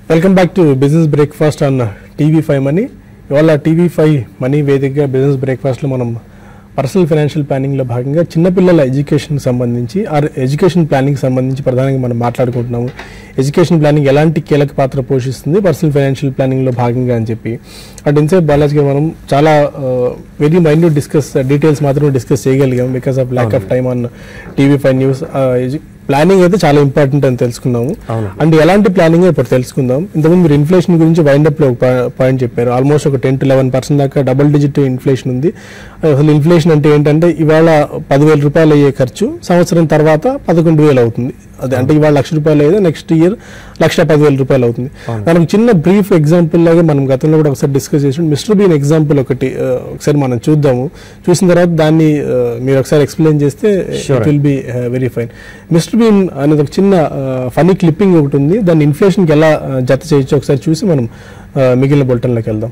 Welcome back to business breakfast on TV5 Money. ఇవాళ TV5 Money వేదికగా business బ్రేక్ఫాస్ట్లో మనం పర్సనల్ ఫైనాన్షియల్ ప్లానింగ్లో భాగంగా చిన్నపిల్లల ఎడ్యుకేషన్కి సంబంధించి ఎడ్యుకేషన్ ప్లానింగ్ సంబంధించి ప్రధానంగా మనం మాట్లాడుకుంటున్నాము. ఎడ్యుకేషన్ ప్లానింగ్ ఎలాంటి కీలక పాత్ర పోషిస్తుంది పర్సనల్ ఫైనాన్షియల్ ప్లానింగ్లో భాగంగా అని చెప్పి అట్ ఇన్సైడ్ బాలాజీగా మనం చాలా వెరీ మైన్యూట్ డీటెయిల్స్ మాత్రం డిస్కస్ చేయగలిగాం because of lack of time on TV5 news. Planning అయితే చాలా ఇంపార్టెంట్ అని తెలుసుకున్నాము. అండ్ ఎలాంటి ప్లానింగ్ ఇప్పుడు తెలుసుకుందాం. ఇంతకుముందు మీరు ఇన్ఫ్లేషన్ గురించి వైండప్ లో ఒక పాయింట్ చెప్పారు. ఆల్మోస్ట్ ఒక 10 to 11% దాకా డబుల్ డిజిట్ ఇన్ఫ్లేషన్ ఉంది. అసలు ఇన్ఫ్లేషన్ అంటే ఏంటంటే ఇవాళ 10,000 రూపాయలు అయ్యే ఖర్చు సంవత్సరం తర్వాత 11,000 అవుతుంది. అదే అంటే ఇవాళ ₹1,00,000 అయితే నెక్స్ట్ ఇయర్ ₹1,10,000 అవుతుంది. దానికి చిన్న బ్రీఫ్ ఎగ్జాంపుల్ లాగా మనం గతంలో కూడా ఒకసారి డిస్కస్ చేసాం. మిస్టర్ బీన్ ఎగ్జాంపుల్ ఒకసారి మనం చూద్దాము. చూసిన తర్వాత దాన్ని మీరు ఒకసారి ఎక్స్ప్లెయిన్ చేస్తే it will be very fine. Mister Bean అనేది ఒక చిన్న ఫనీ క్లిప్పింగ్ ఒకటి ఉంది. దాన్ని ఇన్ఫ్లేషన్కి ఎలా జత చేయొచ్చు ఒకసారి చూసి మనం మిగిలిన బులెటిన్లోకి వెళ్దాం.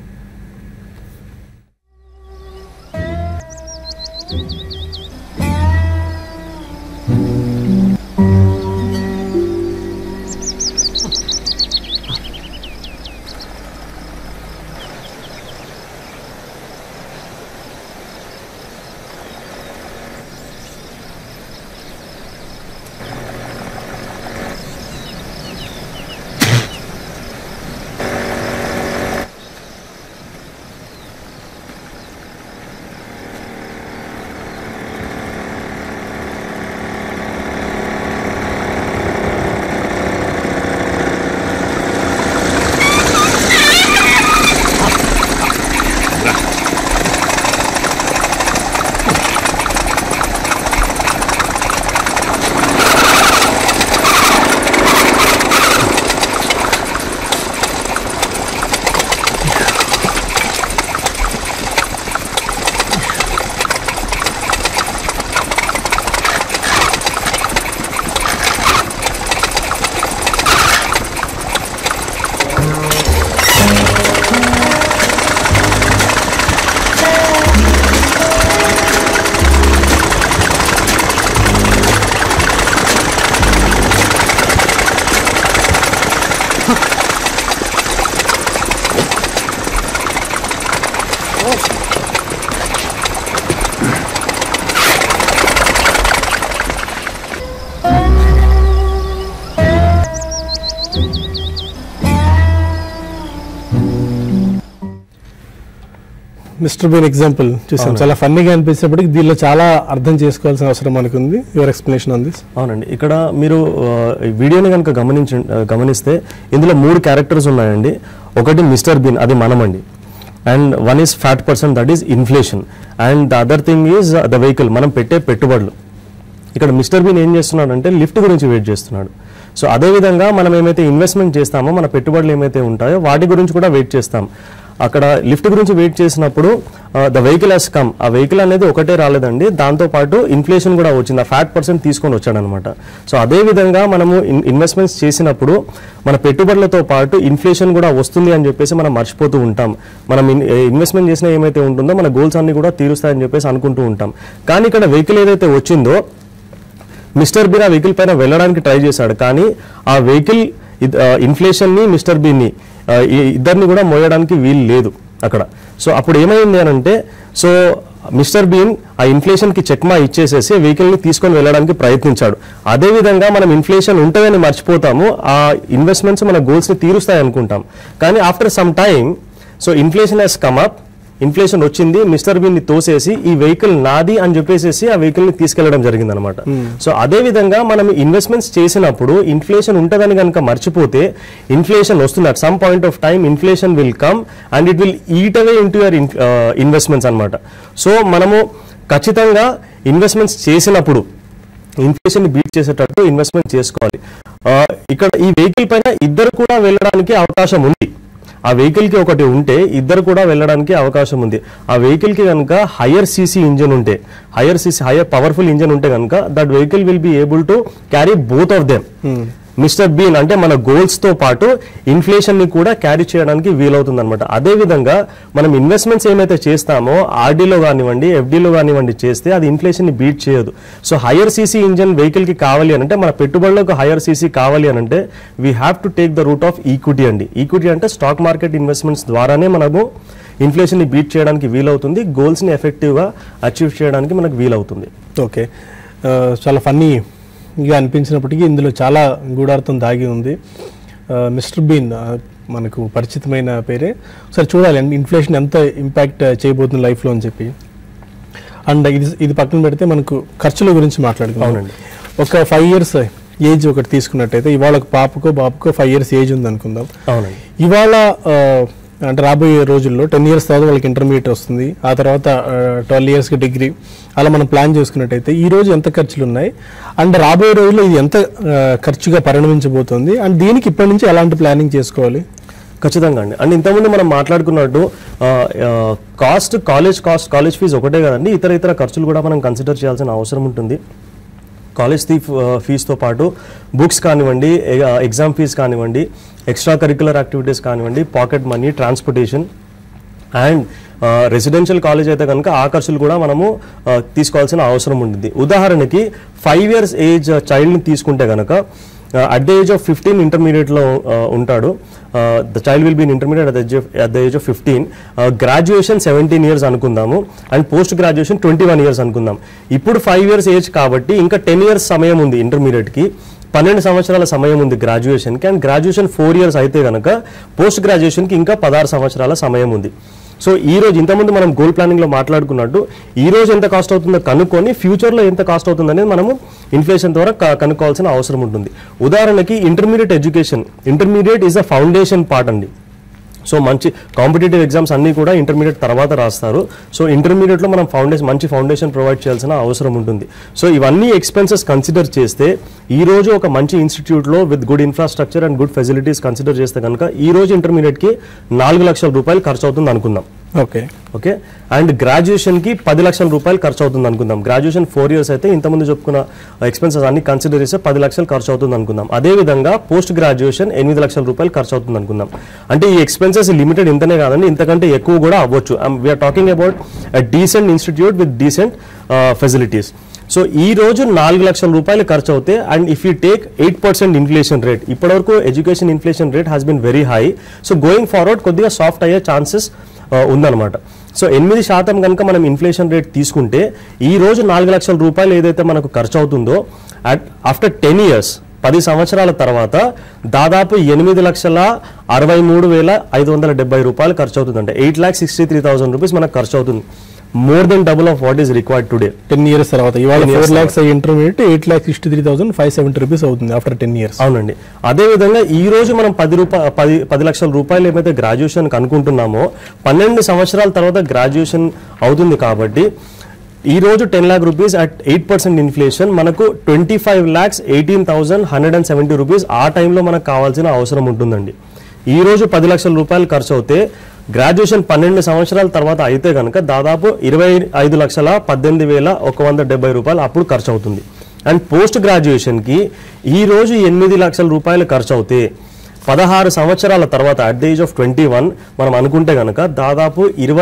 మిస్టర్ బీన్ ఎగ్జాంపుల్ చూసాం. చాలా ఫన్నీగా అనిపించినప్పటికీ దీనిలో చాలా అర్థం చేసుకోవాల్సిన అవసరం మనకు ఉంది. Your explanation on this. అవునండి, ఇక్కడ మీరు వీడియోని కనుక గమనిస్తే ఇందులో 3 క్యారెక్టర్స్ ఉన్నాయండి. ఒకటి మిస్టర్ బీన్, అది మనమండి. And one is fat person, that is inflation. And the other thing is the vehicle, మనం పెట్టే పెట్టుబడులు. ఇక్కడ మిస్టర్ బీన్ ఏం చేస్తున్నాడు అంటే లిఫ్ట్ గురించి వెయిట్ చేస్తున్నాడు. సో అదేవిధంగా మనం ఏమైతే ఇన్వెస్ట్మెంట్ చేస్తామో, మన పెట్టుబడులు ఏమైతే ఉంటాయో వాటి గురించి కూడా వెయిట్ చేస్తాం. అక్కడ లిఫ్ట్ గురించి వెయిట్ చేసినప్పుడు ద వెహికల్ హెస్ కమ్. ఆ వెహికల్ అనేది ఒకటే రాలేదండి, దాంతోపాటు ఇన్ఫ్లేషన్ కూడా వచ్చింది. ఆ ఫ్యాట్ పర్సన్ తీసుకొని వచ్చాడనమాట. సో అదేవిధంగా మనము ఇన్వెస్ట్మెంట్స్ చేసినప్పుడు మన పెట్టుబడులతో పాటు ఇన్ఫ్లేషన్ కూడా వస్తుంది అని చెప్పేసి మనం మర్చిపోతూ ఉంటాం. మనం ఇన్వెస్ట్మెంట్ చేసిన ఏమైతే ఉంటుందో మన గోల్స్ అన్ని కూడా తీరుస్తాయని చెప్పేసి అనుకుంటూ ఉంటాం. కానీ ఇక్కడ వెహికల్ ఏదైతే వచ్చిందో, మిస్టర్ బీన్ ఆ వెహికల్ పైన వెళ్ళడానికి ట్రై చేశాడు. కానీ ఆ వెహికల్ ఇన్ఫ్లేషన్ని మిస్టర్ బీన్ని ఇద్దరిని కూడా మోయడానికి వీలు లేదు అక్కడ. సో అప్పుడు ఏమైంది అని అంటే, సో మిస్టర్ బీన్ ఆ ఇన్ఫ్లేషన్కి చెక్మా ఇచ్చేసేసి వెహికల్ని తీసుకొని వెళ్ళడానికి ప్రయత్నించాడు. అదేవిధంగా మనం ఇన్ఫ్లేషన్ ఉంటుందని మర్చిపోతాము, ఆ ఇన్వెస్ట్మెంట్స్ మన గోల్స్ని తీరుస్తాయి అనుకుంటాం. కానీ after some time so inflation has come up, inflation వచ్చింది, మిస్టర్ బీన్ ని తోసేసి ఈ వెహికల్ నాది అని చెప్పేసి ఆ వెహికల్ ని తీసుకెళ్లడం జరిగింది అనమాట. సో అదే విధంగా మనం ఇన్వెస్ట్మెంట్స్ చేసినప్పుడు ఇన్ఫ్లేషన్ ఉంటుందని కనుక మర్చిపోతే ఇన్ఫ్లేషన్ వస్తుంది. At some point of time inflation will come and it will eat away into your investments అనమాట. సో మనము ఖచ్చితంగా ఇన్వెస్ట్మెంట్స్ చేసినప్పుడు ఇన్ఫ్లేషన్ బీట్ చేసేటట్టు ఇన్వెస్ట్మెంట్ చేసుకోవాలి. ఇక్కడ ఈ వెహికల్ పైన ఇద్దరు కూడా వెళ్ళడానికి అవకాశం ఉంది. ఆ వెహికల్ కి ఒకటి ఉంటే ఇద్దరు కూడా వెళ్ళడానికి అవకాశం ఉంది. ఆ వెహికల్ కి కనుక హైయర్ సీసీ ఇంజన్ ఉంటే, హైయర్ పవర్ఫుల్ ఇంజన్ ఉంటే కనుక that vehicle will be able to carry both of them. Mister Bean అంటే మన గోల్స్తో పాటు ఇన్ఫ్లేషన్ని కూడా క్యారీ చేయడానికి వీలవుతుంది అనమాట. అదేవిధంగా మనం ఇన్వెస్ట్మెంట్స్ ఏమైతే చేస్తామో ఆర్డీలో కానివ్వండి, ఎఫ్డీలో కానివ్వండి చేస్తే అది ఇన్ఫ్లేషన్ని బీట్ చేయదు. సో హయ్యర్ సీసీ ఇంజన్ వెహికల్కి కావాలి అని అంటే, మన పెట్టుబడులకు హయ్యర్ సీసీ కావాలి అని అంటే we have to take the route of equity అండి. ఈక్విటీ అంటే స్టాక్ మార్కెట్ ఇన్వెస్ట్మెంట్స్ ద్వారానే మనము ఇన్ఫ్లేషన్ని బీట్ చేయడానికి వీలవుతుంది, గోల్స్ని ఎఫెక్టివ్గా అచీవ్ చేయడానికి మనకు వీలవుతుంది. ఓకే, చాలా ఫన్నీగా అనిపించినప్పటికీ ఇందులో చాలా గూఢార్థం దాగి ఉంది. మిస్టర్ బీన్ మనకు పరిచితమైన పేరే. సరే చూడాలి ఇన్ఫ్లేషన్ ఎంత ఇంపాక్ట్ చేయబోతుంది లైఫ్లో అని చెప్పి. అండ్ ఇది పక్కన పెడితే మనకు ఖర్చుల గురించి మాట్లాడుకున్నాం. ఒక 5 years ఏజ్ ఒకటి తీసుకున్నట్టయితే, ఇవాళ ఒక పాపకో బాబుకో 5 years ఏజ్ ఉంది అనుకుందాం. ఇవాళ అంటే రాబోయే రోజుల్లో 10 years తర్వాత వాళ్ళకి ఇంటర్మీడియట్ వస్తుంది, ఆ తర్వాత 12 yearsకి డిగ్రీ, అలా మనం ప్లాన్ చేసుకున్నట్టయితే ఈ రోజు ఎంత ఖర్చులు ఉన్నాయి అండ్ రాబోయే రోజుల్లో ఇది ఎంత ఖర్చుగా పరిణమించబోతుంది అండ్ దీనికి ఇప్పటి నుంచి ఎలాంటి ప్లానింగ్ చేసుకోవాలి? ఖచ్చితంగా అండి. అండ్ ఇంతకుముందు మనం మాట్లాడుకున్నట్టు కాలేజ్ ఫీజు ఒకటే కదండి, ఇతర ఖర్చులు కూడా మనం కన్సిడర్ చేయాల్సిన అవసరం ఉంటుంది. కాలేజ్ ఫీజుతో పాటు బుక్స్ కానివ్వండి, ఎగ్జామ్ ఫీజు కానివ్వండి, ఎక్స్ట్రా కరిక్యులర్ యాక్టివిటీస్ కానివ్వండి, pocket money, transportation and residential college అయితే కనుక ఆ ఖర్చులు కూడా మనము తీసుకోవాల్సిన అవసరం ఉంటుంది. ఉదాహరణకి 5 years ఏజ్ చైల్డ్ని తీసుకుంటే కనుక అట్ ద ఏజ్ ఆఫ్ 15 ఇంటర్మీడియట్లో ఉంటాడు. The child will be in intermediate at the age of 15. Graduation 17 years అనుకుందాము అండ్ పోస్ట్ గ్రాడ్యుయేషన్ 21 years అనుకుందాం. ఇప్పుడు 5 years ఏజ్ కాబట్టి ఇంకా 10 years సమయం ఉంది ఇంటర్మీడియట్కి, 12 సంవత్సరాల సమయం ఉంది గ్రాడ్యుయేషన్కి. అండ్ గ్రాడ్యుయేషన్ 4 years అయితే కనుక పోస్ట్ గ్రాడ్యుయేషన్కి ఇంకా 16 సంవత్సరాల సమయం ఉంది. సో ఈ రోజు ఇంతకుముందు మనం గోల్ ప్లానింగ్లో మాట్లాడుకున్నట్టు ఈ రోజు ఎంత కాస్ట్ అవుతుందో కనుక్కొని ఫ్యూచర్లో ఎంత కాస్ట్ అవుతుంది అనేది మనము ఇన్ఫ్లేషన్ ద్వారా కనుక్కోవాల్సిన అవసరం ఉంటుంది. ఉదాహరణకి intermediate is a foundation part అండి. సో మంచి కాంపిటేటివ్ ఎగ్జామ్స్ అన్నీ కూడా ఇంటర్మీడియట్ తర్వాత రాస్తారు. సో ఇంటర్మీడియట్లో మనం మంచి ఫౌండేషన్ ప్రొవైడ్ చేయాల్సిన అవసరం ఉంటుంది. సో ఇవన్నీ ఎక్స్పెన్సెస్ కన్సిడర్ చేస్తే ఈ రోజు ఒక మంచి ఇన్స్టిట్యూట్లో with good infrastructure and good facilities consider చేస్తే కనుక ఈ రోజు ఇంటర్మీడియట్కి 4 లక్షల రూపాయలు ఖర్చు అవుతుంది అనుకుందాం. ఓకే అండ్ గ్రాడ్యుయేషన్కి 10 లక్షల రూపాయలు ఖర్చు అవుతుంది అనుకుందాం. గ్రాడ్యుయేషన్ 4 years అయితే ఇంతకుముందు చెప్పుకున్న ఎక్స్పెన్సెస్ అన్ని కన్సిడర్ చేస్తే 10 లక్షలు ఖర్చు అవుతుంది అనుకుందాం. అదేవిధంగా పోస్ట్ గ్రాడ్యుయేషన్ 8 లక్షల రూపాయలు ఖర్చు అవుతుంది అనుకుందాం. అంటే ఈ ఎక్స్పెన్సెస్ లిమిటెడ్ ఇంతనే కాదండి, ఇంతకంటే ఎక్కువ కూడా అవ్వచ్చు. We're talking about a decent institute with decent facilities. So ఈ రోజు 4 లక్షల రూపాయలు ఖర్చు అవుతాయి. And if you take 8% inflation rate, ఇప్పటివరకు education inflation rate has been very high. So going forward కొద్దిగా సాఫ్ట్ అయ్యే ఛాన్సెస్ ఉందన్నమాట. సో 8% కనుక మనం ఇన్ఫ్లేషన్ రేట్ తీసుకుంటే ఈ రోజు 4 లక్షల రూపాయలు ఏదైతే మనకు ఖర్చు అవుతుందో ఆఫ్టర్ 10 years 10 సంవత్సరాల తర్వాత దాదాపు 8,63,570 రూపాయలు ఖర్చు అవుతుందంటే 8,63,000 రూపీస్ మనకు ఖర్చు అవుతుంది. More than double of what is required today. 10 years తర్వాత ఇవాళ 4 lakhs ఇంటర్మీడియట్ 8,63,570 రూపీస్ అవుతుంది ఆఫ్టర్ 10 years. అవునండి. అదేవిధంగా ఈ రోజు మనం 10 లక్షల రూపాయలు ఏమైతే గ్రాడ్యుయేషన్ అనుకుంటున్నామో 12 సంవత్సరాల తర్వాత గ్రాడ్యుయేషన్ అవుతుంది కాబట్టి ఈ రోజు 10 lakh రూపీస్ అట్ 8% ఇన్ఫ్లేషన్ మనకు 25,18,170 రూపీస్ ఆ టైంలో మనకు కావాల్సిన అవసరం ఉంటుందండి. ఈ రోజు 10 లక్షల రూపాయలు ఖర్చు అవుతే గ్రాడ్యుయేషన్ 12 సంవత్సరాల తర్వాత అయితే కనుక దాదాపు 25,18,170 రూపాయలు అప్పుడు ఖర్చు అవుతుంది. అండ్ పోస్ట్ గ్రాడ్యుయేషన్కి ఈ రోజు 8 లక్షల రూపాయలు ఖర్చు అవుతే 16 సంవత్సరాల తర్వాత అట్ ద ఏజ్ ఆఫ్ 21 మనం అనుకుంటే కనుక దాదాపు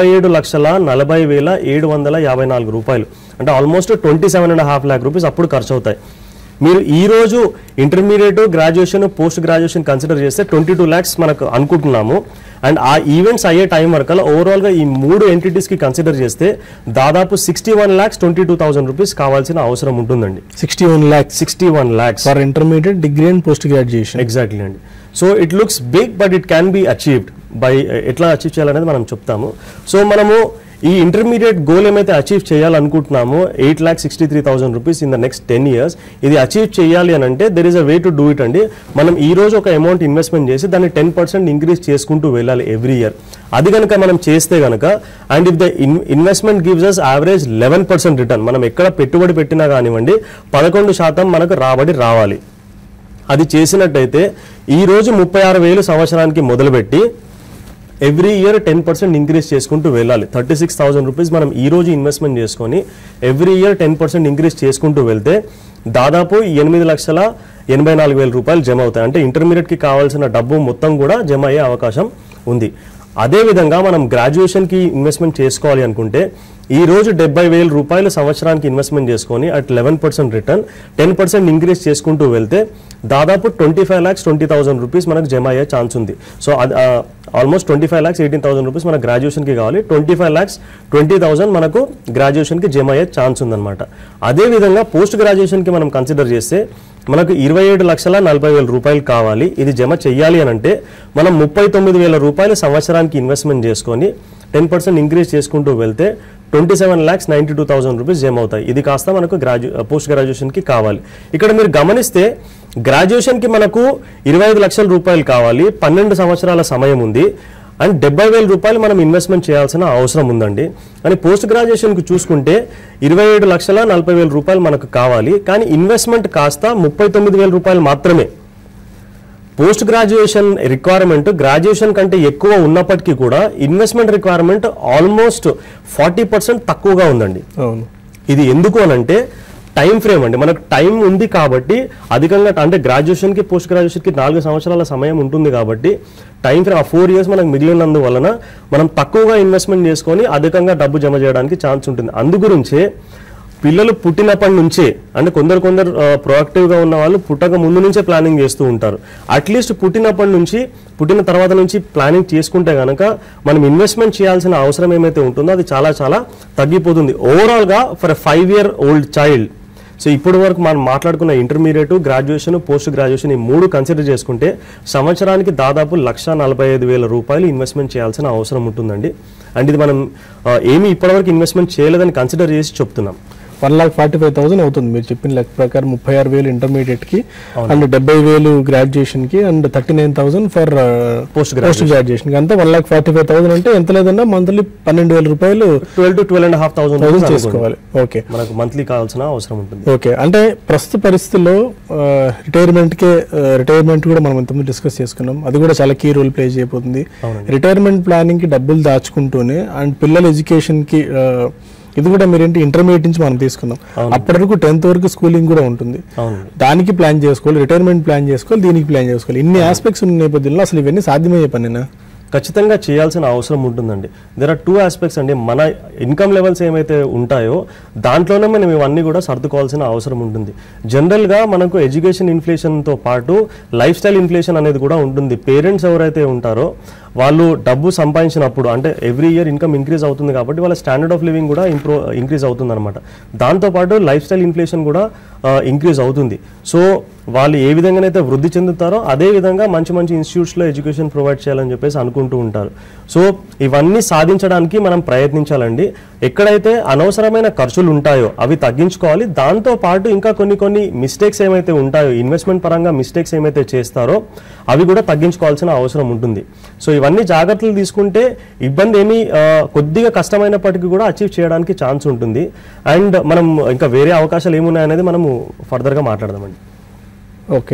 27,40,754 రూపాయలు అంటే ఆల్మోస్ట్ 27.5 lakh రూపీస్ అప్పుడు ఖర్చు అవుతాయి. మీరు ఈ రోజు intermediate, graduation, post graduation consider చేస్తే 22 lakhs మనకు అనుకుంటున్నాము. అండ్ ఆ ఈవెంట్స్ అయ్యే టైం వరకల్లా ఓవరాల్గా ఈ 3 ఎంటిటీస్కి కన్సిడర్ చేస్తే దాదాపు 61,22,000 రూపీస్ కావాల్సిన అవసరం ఉంటుందండి. 61 lakhs for intermediate, degree and post graduation. Exactly అండి. So it looks big but it can be achieved by ఎట్లా అచీవ్ చేయాలనేది మనం చెప్తాము. సో మనము ఈ ఇంటర్మీడియట్ గోల్ ఏమైతే అచీవ్ చేయాలనుకుంటున్నామో 8,63,000 rupees in the next 10 years ఇది అచీవ్ చేయాలి అని అంటే there is a way to do it అండి. మనం ఈ రోజు ఒక అమౌంట్ ఇన్వెస్ట్మెంట్ చేసి దాన్ని 10% ఇంక్రీజ్ చేసుకుంటూ వెళ్ళాలి ఎవ్రీ ఇయర్. అది కనుక మనం చేస్తే కనుక and if the investment gives us average 11% return, మనం ఎక్కడ పెట్టుబడి పెట్టినా కానివ్వండి 11% మనకు రాబడి రావాలి. అది చేసినట్టయితే ఈ రోజు 36,000 సంవత్సరానికి మొదలుపెట్టి ఎవ్రీ ఇయర్ 10% ఇంక్రీజ్ చేసుకుంటూ వెళ్ళాలి. 36,000 రూపీస్ మనం ఈ రోజు ఇన్వెస్ట్మెంట్ చేసుకొని ఎవ్రీ ఇయర్ 10% ఇంక్రీజ్ చేసుకుంటూ వెళ్తే దాదాపు 84,000 రూపాయలు జమ అవుతాయి. అంటే ఇంటర్మీడియట్కి కావాల్సిన డబ్బు మొత్తం కూడా జమ అయ్యే అవకాశం ఉంది. అదేవిధంగా మనం గ్రాడ్యుయేషన్కి ఇన్వెస్ట్మెంట్ చేసుకోవాలి అనుకుంటే ఈ రోజు 70,000 రూపాయలు సంవత్సరానికి ఇన్వెస్ట్మెంట్ చేసుకొని అట్ 11% రిటర్న్ 10% ఇంక్రీజ్ చేసుకుంటూ వెళ్తే దాదాపు 25,20,000 రూపీస్ మనకు జమ అయ్యే ఛాన్స్ ఉంది. సో ఆల్మోస్ట్ 25,18,000 రూపీస్ మన గ్రాడ్యుయేషన్కి కావాలి. 25,20,000 మనకు గ్రాడ్యుయేషన్కి జమ అయ్యే ఛాన్స్ ఉందన్నమాట. అదేవిధంగా పోస్ట్ గ్రాడ్యుయేషన్కి మనం కన్సిడర్ చేస్తే మనకు 27,40,000 రూపాయలు కావాలి. ఇది జమ చెయ్యాలి అని అంటే మనం 39,000 రూపాయలు సంవత్సరానికి ఇన్వెస్ట్మెంట్ చేసుకొని 10% ఇంక్రీజ్ చేసుకుంటూ వెళ్తే 27,92,000 రూపీస్ జమ అవుతాయి. ఇది కాస్త మనకు పోస్ట్ గ్రాడ్యుయేషన్కి కావాలి. ఇక్కడ మీరు గమనిస్తే గ్రాడ్యుయేషన్కి మనకు 25 లక్షల రూపాయలు కావాలి, 12 సంవత్సరాల సమయం ఉంది అండ్ 70,000 రూపాయలు మనం ఇన్వెస్ట్మెంట్ చేయాల్సిన అవసరం ఉందండి. అని పోస్ట్ గ్రాడ్యుయేషన్కి చూసుకుంటే 27,40,000 రూపాయలు మనకు కావాలి, కానీ ఇన్వెస్ట్మెంట్ కాస్త 39,000 రూపాయలు మాత్రమే. పోస్ట్ గ్రాడ్యుయేషన్ రిక్వైర్మెంట్ గ్రాడ్యుయేషన్ కంటే ఎక్కువ ఉన్నప్పటికీ కూడా ఇన్వెస్ట్మెంట్ రిక్వైర్మెంట్ ఆల్మోస్ట్ 40% తక్కువగా ఉందండి. ఇది ఎందుకు అనంటే టైం ఫ్రేమ్ అండి. మనకు టైం ఉంది కాబట్టి అధికంగా, అంటే గ్రాడ్యుయేషన్కి పోస్ట్ గ్రాడ్యుయేషన్కి 4 సంవత్సరాల సమయం ఉంటుంది కాబట్టి టైం ఫ్రేమ్ ఆ 4 years మనకు మిగిలినందువలన మనం తక్కువగా ఇన్వెస్ట్మెంట్ చేసుకొని అధికంగా డబ్బు జమ చేయడానికి ఛాన్స్ ఉంటుంది. అందుగురించే పిల్లలు పుట్టినప్పటి నుంచే, అంటే కొందరు ప్రొయాక్టివ్గా ఉన్న వాళ్ళు పుట్టక ముందు నుంచే ప్లానింగ్ చేస్తూ ఉంటారు. అట్లీస్ట్ పుట్టిన తర్వాత నుంచి ప్లానింగ్ చేసుకుంటే కనుక మనం ఇన్వెస్ట్మెంట్ చేయాల్సిన అవసరం ఏమైతే ఉంటుందో అది చాలా చాలా తగ్గిపోతుంది. ఓవరాల్గా ఫర్ 5-year-old చైల్డ్, సో ఇప్పటి వరకు మనం మాట్లాడుకున్న ఇంటర్మీడియట్, గ్రాడ్యుయేషన్, పోస్ట్ గ్రాడ్యుయేషన్ ఈ 3 కన్సిడర్ చేసుకుంటే సంవత్సరానికి దాదాపు 1,45,000 రూపాయలు ఇన్వెస్ట్మెంట్ చేయాల్సిన అవసరం ఉంటుందండి. అండ్ ఇది మనం ఏమి ఇప్పటివరకు ఇన్వెస్ట్మెంట్ చేయలేదని కన్సిడర్ చేసి చెప్తున్నాం. 1,45,000 అవుతుంది మీరు చెప్పిన లెక్క ప్రకారం. 36,000 ఇంటర్మీడియట్ కి అండ్ 70,000 గ్రాడ్యుయేషన్ కి అండ్ 39,000 ఫర్ పోస్ట్ గ్రాడ్యుయేషన్ కి. అంతా 1,45,000 అంటే ఎంత లేదన్నా మంత్లీ 12,000 రూపాయలు 12,000 to 12,500 చేసుకోవాలి. ఓకే, మనకు మంత్లీ కావాల్సిన అవసరం ఉంటుంది. ఓకే, అంటే ప్రస్తుత పరిస్థితుల్లో రిటైర్మెంట్ కూడా మనం ఇంతకుముందు డిస్కస్ చేసుకున్నాం. అది కూడా చాలా కీ రోల్ ప్లే చేయబోతుంది. రిటైర్మెంట్ ప్లానింగ్ కి డబ్బులు దాచుకుంటూనే అండ్ పిల్లల ఎడ్యుకేషన్ కి ఇది కూడా మీరేంటి ఇంటర్మీడియట్ నుంచి మనం తీసుకున్నాం. అప్పటి వరకు 10th వరకు స్కూలింగ్ కూడా ఉంటుంది. దానికి ప్లాన్ చేసుకోవాలి, రిటైర్మెంట్ ప్లాన్ చేసుకోవాలి, దీనికి ప్లాన్ చేసుకోవాలి. ఇన్ని ఆస్పెక్ట్స్ ఉన్న నేపథ్యంలో అసలు ఇవన్నీ సాధ్యమయ్యే పనేనా? ఖచ్చితంగా చేయాల్సిన అవసరం ఉంటుందండి. దేర్ ఆర్ 2 aspects అండి. మన ఇన్కమ్ లెవెల్స్ ఏమైతే ఉంటాయో దాంట్లోనే మనం ఇవన్నీ కూడా సర్దుకోవాల్సిన అవసరం ఉంటుంది. జనరల్గా మనకు ఎడ్యుకేషన్ ఇన్ఫ్లేషన్తో పాటు లైఫ్ స్టైల్ ఇన్ఫ్లేషన్ అనేది కూడా ఉంటుంది. పేరెంట్స్ ఎవరైతే ఉంటారో వాళ్ళు డబ్బు సంపాదించినప్పుడు, అంటే ఎవ్రీ ఇయర్ ఇన్కమ్ ఇంక్రీజ్ అవుతుంది కాబట్టి వాళ్ళ స్టాండర్డ్ ఆఫ్ లివింగ్ కూడా ఇంక్రీజ్ అవుతుంది అనమాట. దాంతోపాటు లైఫ్ స్టైల్ ఇన్ఫ్లేషన్ కూడా ఇంక్రీజ్ అవుతుంది. సో వాళ్ళు ఏ విధంగానైతే వృద్ధి చెందుతారో అదే విధంగా మంచి మంచి ఇన్స్టిట్యూట్స్లో ఎడ్యుకేషన్ ప్రొవైడ్ చేయాలని చెప్పేసి అనుకుంటూ ఉంటారు. సో ఇవన్నీ సాధించడానికి మనం ప్రయత్నించాలండి. ఎక్కడైతే అనవసరమైన ఖర్చులు ఉంటాయో అవి తగ్గించుకోవాలి. దాంతోపాటు ఇంకా కొన్ని మిస్టేక్స్ ఏమైతే ఉంటాయో, ఇన్వెస్ట్మెంట్ పరంగా మిస్టేక్స్ ఏమైతే చేస్తారో అవి కూడా తగ్గించుకోవాల్సిన అవసరం ఉంటుంది. సో ఇవన్నీ జాగ్రత్తలు తీసుకుంటే ఇబ్బంది ఏమీ కొద్దిగా కష్టమైనప్పటికీ కూడా అచీవ్ చేయడానికి ఛాన్స్ ఉంటుంది. అండ్ మనం ఇంకా వేరే అవకాశాలు ఏమున్నాయనేది మనము ఫర్దర్గా మాట్లాడదామండి. ఓకే,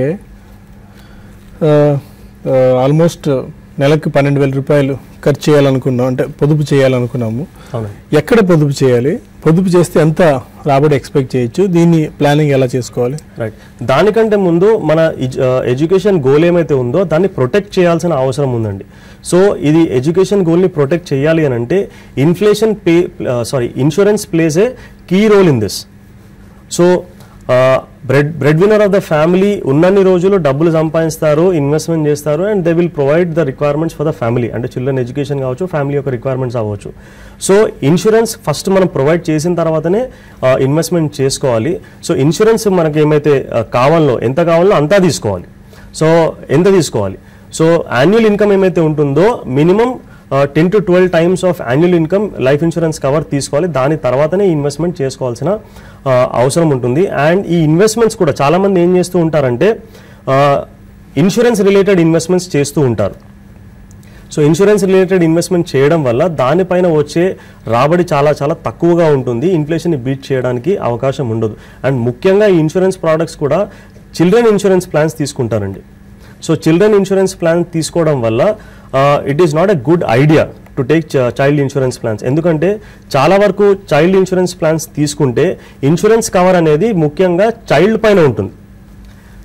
ఆల్మోస్ట్ నెలకు 12,000 రూపాయలు ఖర్చు చేయాలనుకున్నాం, అంటే పొదుపు చేయాలనుకున్నాము. ఎక్కడ పొదుపు చేయాలి, పొదుపు చేస్తే ఎంత రాబడి ఎక్స్పెక్ట్ చేయొచ్చు, దీన్ని ప్లానింగ్ ఎలా చేసుకోవాలి? రైట్, దానికంటే ముందు మన ఎడ్యుకేషన్ గోల్ ఏమైతే ఉందో దాన్ని ప్రొటెక్ట్ చేయాల్సిన అవసరం ఉందండి. సో ఇది ఎడ్యుకేషన్ గోల్ని ప్రొటెక్ట్ చేయాలి అని అంటే insurance plays a key role in this. So breadwinner of the family ఉన్నన్ని రోజులు డబ్బులు సంపాదిస్తారు, ఇన్వెస్ట్మెంట్ చేస్తారు and they will provide the requirements for the family, అంటే చిల్డ్రన్ ఎడ్యుకేషన్ కావచ్చు, ఫ్యామిలీ యొక్క రిక్వైర్మెంట్స్ అవ్వచ్చు. సో ఇన్సూరెన్స్ ఫస్ట్ మనం ప్రొవైడ్ చేసిన తర్వాతనే ఇన్వెస్ట్మెంట్ చేసుకోవాలి. సో ఇన్సూరెన్స్ మనకి ఏమైతే ఎంత కావాలో అంతా తీసుకోవాలి. సో ఎంత తీసుకోవాలి? సో యాన్యువల్ ఇన్కమ్ ఏమైతే ఉంటుందో minimum 10 to 12 times of annual income life insurance cover తీసుకోవాలి. దాని తర్వాతనే ఇన్వెస్ట్మెంట్ చేసుకోవాల్సిన అవసరం ఉంటుంది. అండ్ ఈ ఇన్వెస్ట్మెంట్స్ కూడా చాలామంది ఏం చేస్తూ ఉంటారంటే ఇన్సూరెన్స్ రిలేటెడ్ ఇన్వెస్ట్మెంట్స్ చేస్తూ ఉంటారు. సో ఇన్సూరెన్స్ రిలేటెడ్ ఇన్వెస్ట్మెంట్ చేయడం వల్ల దానిపైన వచ్చే రాబడి చాలా చాలా తక్కువగా ఉంటుంది. ఇన్ఫ్లేషన్ని బీట్ చేయడానికి అవకాశం ఉండదు. అండ్ ముఖ్యంగా ఈ ఇన్సూరెన్స్ ప్రోడక్ట్స్ కూడా చిల్డ్రన్ ఇన్సూరెన్స్ ప్లాన్స్ తీసుకుంటారండి. సో చిల్డ్రన్ ఇన్సూరెన్స్ ప్లాన్ తీసుకోవడం వల్ల it is not a good idea to take child insurance plans. ఎందుకంటే చాలా వరకు చైల్డ్ ఇన్సూరెన్స్ ప్లాన్స్ తీసుకుంటే ఇన్సూరెన్స్ కవర్ అనేది ముఖ్యంగా చైల్డ్ పైన ఉంటుంది.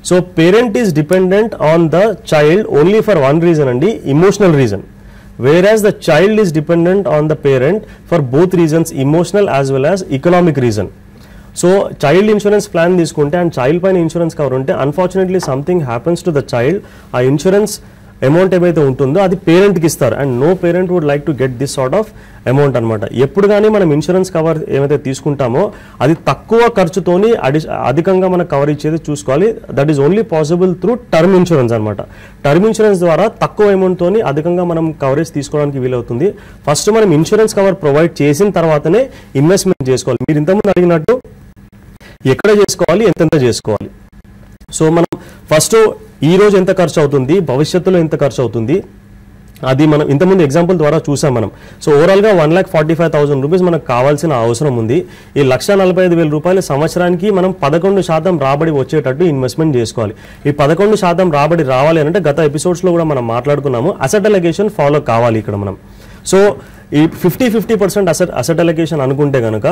So parent is dependent on the child only for one reason అండి, emotional reason. whereas the child is dependent on the parent for both reasons, emotional as well as economic reason. So child insurance plan తీసుకుంటే and child పైన insurance cover ఉంటే unfortunately something happens to the child, ఆ insurance amount ఏమైతే ఉంటుందో అది పేరెంట్కి ఇస్తారు and no parent would like to get this sort of amount అనమాట. ఎప్పుడు కానీ మనం ఇన్సూరెన్స్ కవర్ ఏమైతే తీసుకుంటామో అది తక్కువ ఖర్చుతోని అధికంగా మనకు కవర్ ఇచ్చేది చూసుకోవాలి. That is only possible through term insurance అనమాట. టర్మ్ ఇన్సూరెన్స్ ద్వారా తక్కువ అమౌంట్తోని అధికంగా మనం కవరేజ్ తీసుకోవడానికి వీలవుతుంది. ఫస్ట్ మనం ఇన్సూరెన్స్ కవర్ ప్రొవైడ్ చేసిన తర్వాతనే ఇన్వెస్ట్మెంట్ చేసుకోవాలి. మీరు ఇంతకుముందు అడిగినట్టు ఎక్కడ చేసుకోవాలి, ఎంతెంత చేసుకోవాలి. సో మనం ఫస్ట్ ఈ రోజు ఎంత ఖర్చు అవుతుంది, భవిష్యత్తులో ఎంత ఖర్చు అవుతుంది, అది మనం ఇంతకుముందు ఎగ్జాంపుల్ ద్వారా చూసాం మనం. సో ఓవరాల్గా 1,45,000 రూపీస్ మనకు కావాల్సిన అవసరం ఉంది. ఈ 1,45,000 రూపాయల సంవత్సరానికి మనం 11% రాబడి వచ్చేటట్టు ఇన్వెస్ట్మెంట్ చేసుకోవాలి. ఈ 11% రాబడి రావాలి అంటే గత ఎపిసోడ్స్లో కూడా మనం మాట్లాడుకున్నాము, అసెట్ అలొకేషన్ ఫాలో కావాలి ఇక్కడ మనం. సో ఈ 50% అసెట్ అలొకేషన్ అనుకుంటే కనుక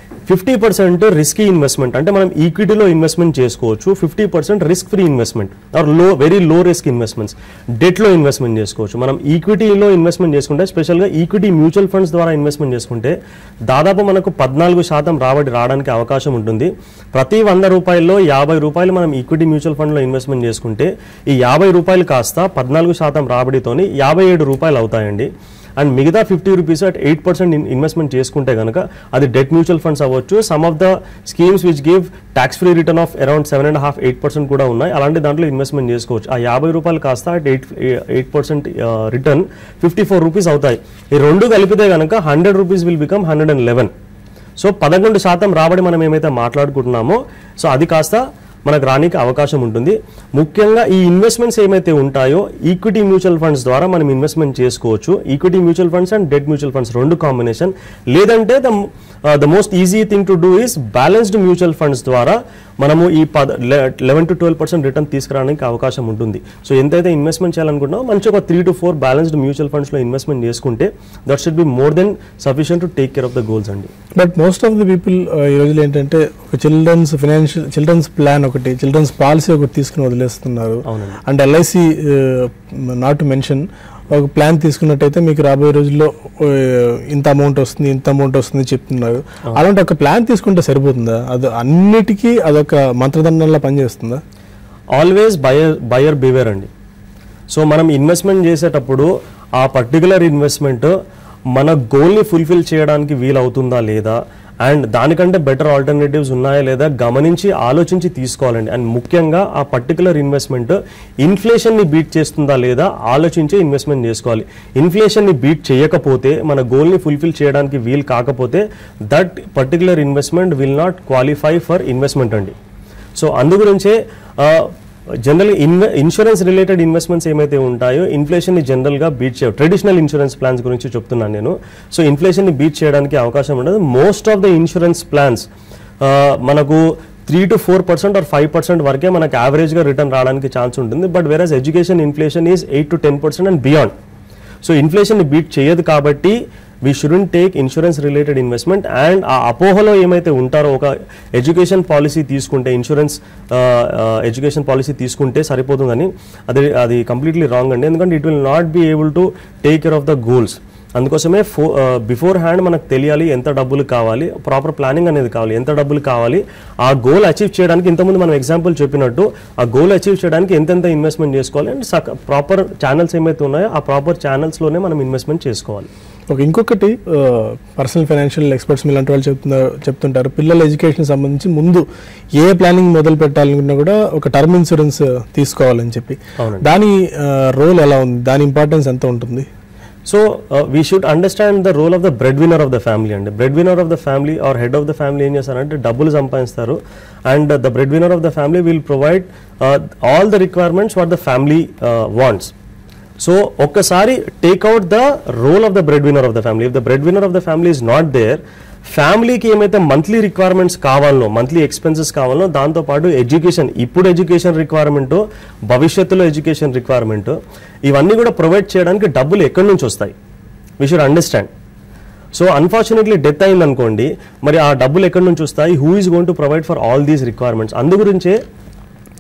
50% రిస్కీ ఇన్వెస్ట్మెంట్ అంటే మనం ఈక్విటీలో ఇన్వెస్ట్మెంట్ చేసుకోవచ్చు, 50% risk free investment or very low risk investments డెట్లో ఇన్వెస్ట్మెంట్ చేసుకోవచ్చు. మనం ఈక్విటీలో ఇన్వెస్ట్మెంట్ చేసుకుంటే స్పెషల్గా ఈక్విటీ మ్యూచువల్ ఫండ్స్ ద్వారా ఇన్వెస్ట్మెంట్ చేసుకుంటే దాదాపు మనకు 14% రాబడి రావడానికి అవకాశం ఉంటుంది. ప్రతి 100 రూపాయల్లో 50 రూపాయలు మనం ఈక్విటీ మ్యూచువల్ ఫండ్లో ఇన్వెస్ట్మెంట్ చేసుకుంటే ఈ 50 రూపాయలు కాస్త 14% రాబడితోని 57 రూపాయలు అవుతాయండి. అండ్ మిగతా 50 రూపీస్ అట్ 8% ఇన్వెస్ట్మెంట్ చేసుకుంటే కనుక అది డెట్ మ్యూచువల్ ఫండ్స్ అవ్వచ్చు. Some of the schemes which give tax free return of around 7.5-8% కూడా ఉన్నాయి. అలాంటి దాంట్లో ఇన్వెస్ట్మెంట్ చేసుకోవచ్చు. ఆ 50 రూపాయలు కాస్త అట్ 8% రిటర్న్ 54 రూపీస్ అవుతాయి. ఈ రెండు కలిపితే కనుక 100 రూపీస్ విల్ బికమ్ 111. సో 11% రాబడి మనం ఏమైతే మాట్లాడుకుంటున్నామో సో అది కాస్త మనకు రానికి అవకాశం ఉంటుంది. ముఖ్యంగా ఈ ఇన్వెస్ట్మెంట్స్ ఏమైతే ఉంటాయో ఈక్విటీ మ్యూచువల్ ఫండ్స్ ద్వారా మనం ఇన్వెస్ట్మెంట్ చేసుకోవచ్చు. Equity mutual funds and debt mutual funds రెండు కాంబినేషన్. లేదంటే the most easy thing to do is balanced mutual funds ద్వారా మనము ఈ 11-12% రిటర్న్ తీసుకురావడానికి అవకాశం ఉంటుంది. సో ఎంతైతే ఇన్వెస్ట్మెంట్ చేయాలనుకుంటున్నామో మంచి ఒక 3 to 4 బ్యాలెన్స్డ్ మ్యూచువల్ ఫండ్స్లో ఇన్వెస్ట్మెంట్ చేసుకుంటే that should be more than sufficient to take care of the goals అండి. But most of the people ఈ రోజులు ఏంటంటే ఒక చిల్డ్రన్స్ ప్లాన్ ఒకటి, చిల్డ్రన్స్ పాలసీ ఒకటి తీసుకుని వదిలేస్తున్నారు. And LIC not to mention ఒక ప్లాన్ తీసుకున్నట్టయితే మీకు రాబోయే రోజుల్లో ఇంత అమౌంట్ వస్తుంది చెప్తున్నారు. అలాంటి ఒక ప్లాన్ తీసుకుంటే సరిపోతుందా? అది అన్నిటికీ అదొక మంత్రదండంలా పనిచేస్తుందా? ఆల్వేస్ బయర్ బివేర్ అండి. సో మనం ఇన్వెస్ట్మెంట్ చేసేటప్పుడు ఆ పర్టికులర్ ఇన్వెస్ట్మెంట్ మన గోల్ని ఫుల్ఫిల్ చేయడానికి వీలవుతుందా లేదా అండ్ దానికంటే బెటర్ ఆల్టర్నేటివ్స్ ఉన్నాయా లేదా గమనించి ఆలోచించి తీసుకోవాలండి. అండ్ ముఖ్యంగా ఆ పర్టికులర్ ఇన్వెస్ట్మెంట్ ఇన్ఫ్లేషన్ని బీట్ చేస్తుందా లేదా ఆలోచించి ఇన్వెస్ట్మెంట్ చేసుకోవాలి. ఇన్ఫ్లేషన్ని బీట్ చేయకపోతే మన గోల్ని ఫుల్ఫిల్ చేయడానికి వీలు కాకపోతే that particular investment will not qualify for investment అండి. సో అందు గురించే జనరల్గా ఇన్సూరెన్స్ రిలేటెడ్ ఇన్వెస్ట్మెంట్స్ ఏమైతే ఉంటాయో ఇన్ఫ్లేషన్ని జనరల్గా బీట్ చేయవు. ట్రెడిషనల్ ఇన్సూరెన్స్ ప్లాన్స్ గురించి చెప్తున్నాను నేను. సో ఇన్ఫ్లేషన్ని బీట్ చేయడానికి అవకాశం ఉండదు. Most of the insurance plans మనకు 3 to 4% or 5% వరకే మనకు యావరేజ్గా రిటర్న్ రావడానికి ఛాన్స్ ఉంటుంది. But whereas education inflation is 8 to 10% and beyond. So ఇన్ఫ్లేషన్ని బీట్ చేయదు కాబట్టి we shouldn't take insurance related investment. And ఆ అపోహలో ఏమైతే ఉంటారో ఒక ఎడ్యుకేషన్ పాలసీ తీసుకుంటే ఇన్సూరెన్స్ ఎడ్యుకేషన్ పాలసీ తీసుకుంటే సరిపోతుందని అది కంప్లీట్లీ రాంగ్ అండి. ఎందుకంటే it will not be able to take care of the goals. అందుకోసమే బిఫోర్ హ్యాండ్ మనకు తెలియాలి ఎంత డబ్బులు కావాలి, ప్రాపర్ ప్లానింగ్ అనేది కావాలి, ఎంత డబ్బులు కావాలి, ఆ గోల్ అచీవ్ చేయడానికి ఇంతకుముందు మనం ఎగ్జాంపుల్ చెప్పినట్టు ఆ గోల్ అచీవ్ చేయడానికి ఎంతెంత ఇన్వెస్ట్మెంట్ చేసుకోవాలి అండ్ ప్రాపర్ ఛానల్స్ ఏమైతే ఉన్నాయో ఆ ప్రాపర్ ఛానల్స్లోనే మనం ఇన్వెస్ట్మెంట్ చేసుకోవాలి. ఓకే, ఇంకొకటి పర్సనల్ ఫైనాన్షియల్ ఎక్స్పర్ట్స్ మీలాంటి వాళ్ళు చెప్తుంటారు పిల్లల ఎడ్యుకేషన్ సంబంధించి ముందు ఏ ప్లానింగ్ మొదలు పెట్టాలనుకున్నా కూడా ఒక టర్మ్ ఇన్సూరెన్స్ తీసుకోవాలని చెప్పి, దాని రోల్ ఎలా ఉంది, దాని ఇంపార్టెన్స్ ఎంత ఉంటుంది? So we should understand the role of the breadwinner of the family and breadwinner of the family or head of the family ఏం చేస్తారంటే డబ్బులు సంపాదిస్తారు and the breadwinner of the family will provide all the requirements what the family wants. So ఒక్కసారి take out the role of the breadwinner of the family. If the breadwinner of the family is not there, ఫ్యామిలీకి ఏమైతే monthly requirements కావాలనో monthly expenses కావాలనో దాంతోపాటు education, ఇప్పుడు education requirement, భవిష్యత్తులో education requirement, ఇవన్నీ కూడా ప్రొవైడ్ చేయడానికి డబ్బులు ఎక్కడి నుంచి వస్తాయి we should understand. So unfortunately death అయిందనుకోండి, మరి ఆ డబ్బులు ఎక్కడి నుంచి వస్తాయి, who is going to provide for all these requirements? అందు గురించే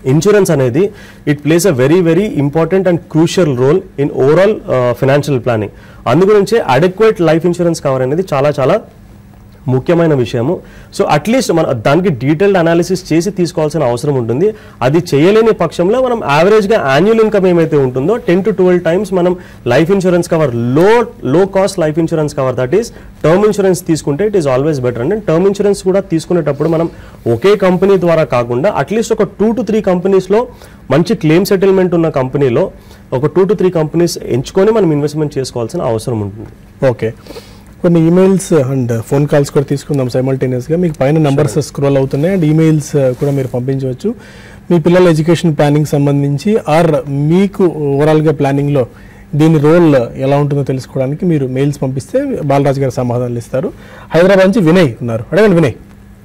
ఇన్సూరెన్స్ అనేది it plays a very very important and crucial role in overall financial planning. అందుగురించి అడెక్వేట్ లైఫ్ ఇన్సూరెన్స్ కవర్ అనేది చాలా చాలా ముఖ్యమైన విషయము. సో అట్లీస్ట్ మనం దానికి డీటెయిల్డ్ అనాలిసిస్ చేసి తీసుకోవాల్సిన అవసరం ఉంటుంది. అది చేయలేని పక్షంలో మనం యావరేజ్గా యాన్యువల్ ఇన్కమ్ ఏమైతే ఉంటుందో 10 to 12 times మనం life insurance cover low cost life insurance cover that is term insurance తీసుకుంటే ఇట్ ఈస్ ఆల్వేస్ బెటర్ అండి. టర్మ్ ఇన్సూరెన్స్ కూడా తీసుకునేటప్పుడు మనం ఒకే కంపెనీ ద్వారా కాకుండా అట్లీస్ట్ ఒక 2 to 3 కంపెనీస్లో మంచి క్లెయిమ్ సెటిల్మెంట్ ఉన్న కంపెనీలో ఒక 2 to 3 కంపెనీస్ ఎంచుకొని మనం ఇన్వెస్ట్మెంట్ చేసుకోవాల్సిన అవసరం ఉంటుంది. ఓకే, కొన్ని ఈమెయిల్స్ అండ్ ఫోన్ కాల్స్ కూడా తీసుకుందాం సైమల్టేనియస్గా. మీకు పైన నంబర్స్ స్క్రోల్ అవుతున్నాయి అండ్ ఈమెయిల్స్ కూడా మీరు పంపించవచ్చు. మీ పిల్లల ఎడ్యుకేషన్ ప్లానింగ్ సంబంధించి ఆర్ మీకు ఓవరాల్గా ప్లానింగ్లో దీని రోల్ ఎలా ఉంటుందో తెలుసుకోవడానికి మీరు మెయిల్స్ పంపిస్తే బాలరాజు గారు సమాధానాలు ఇస్తారు. హైదరాబాద్ నుంచి వినయ్ ఉన్నారు, అడగండి వినయ్.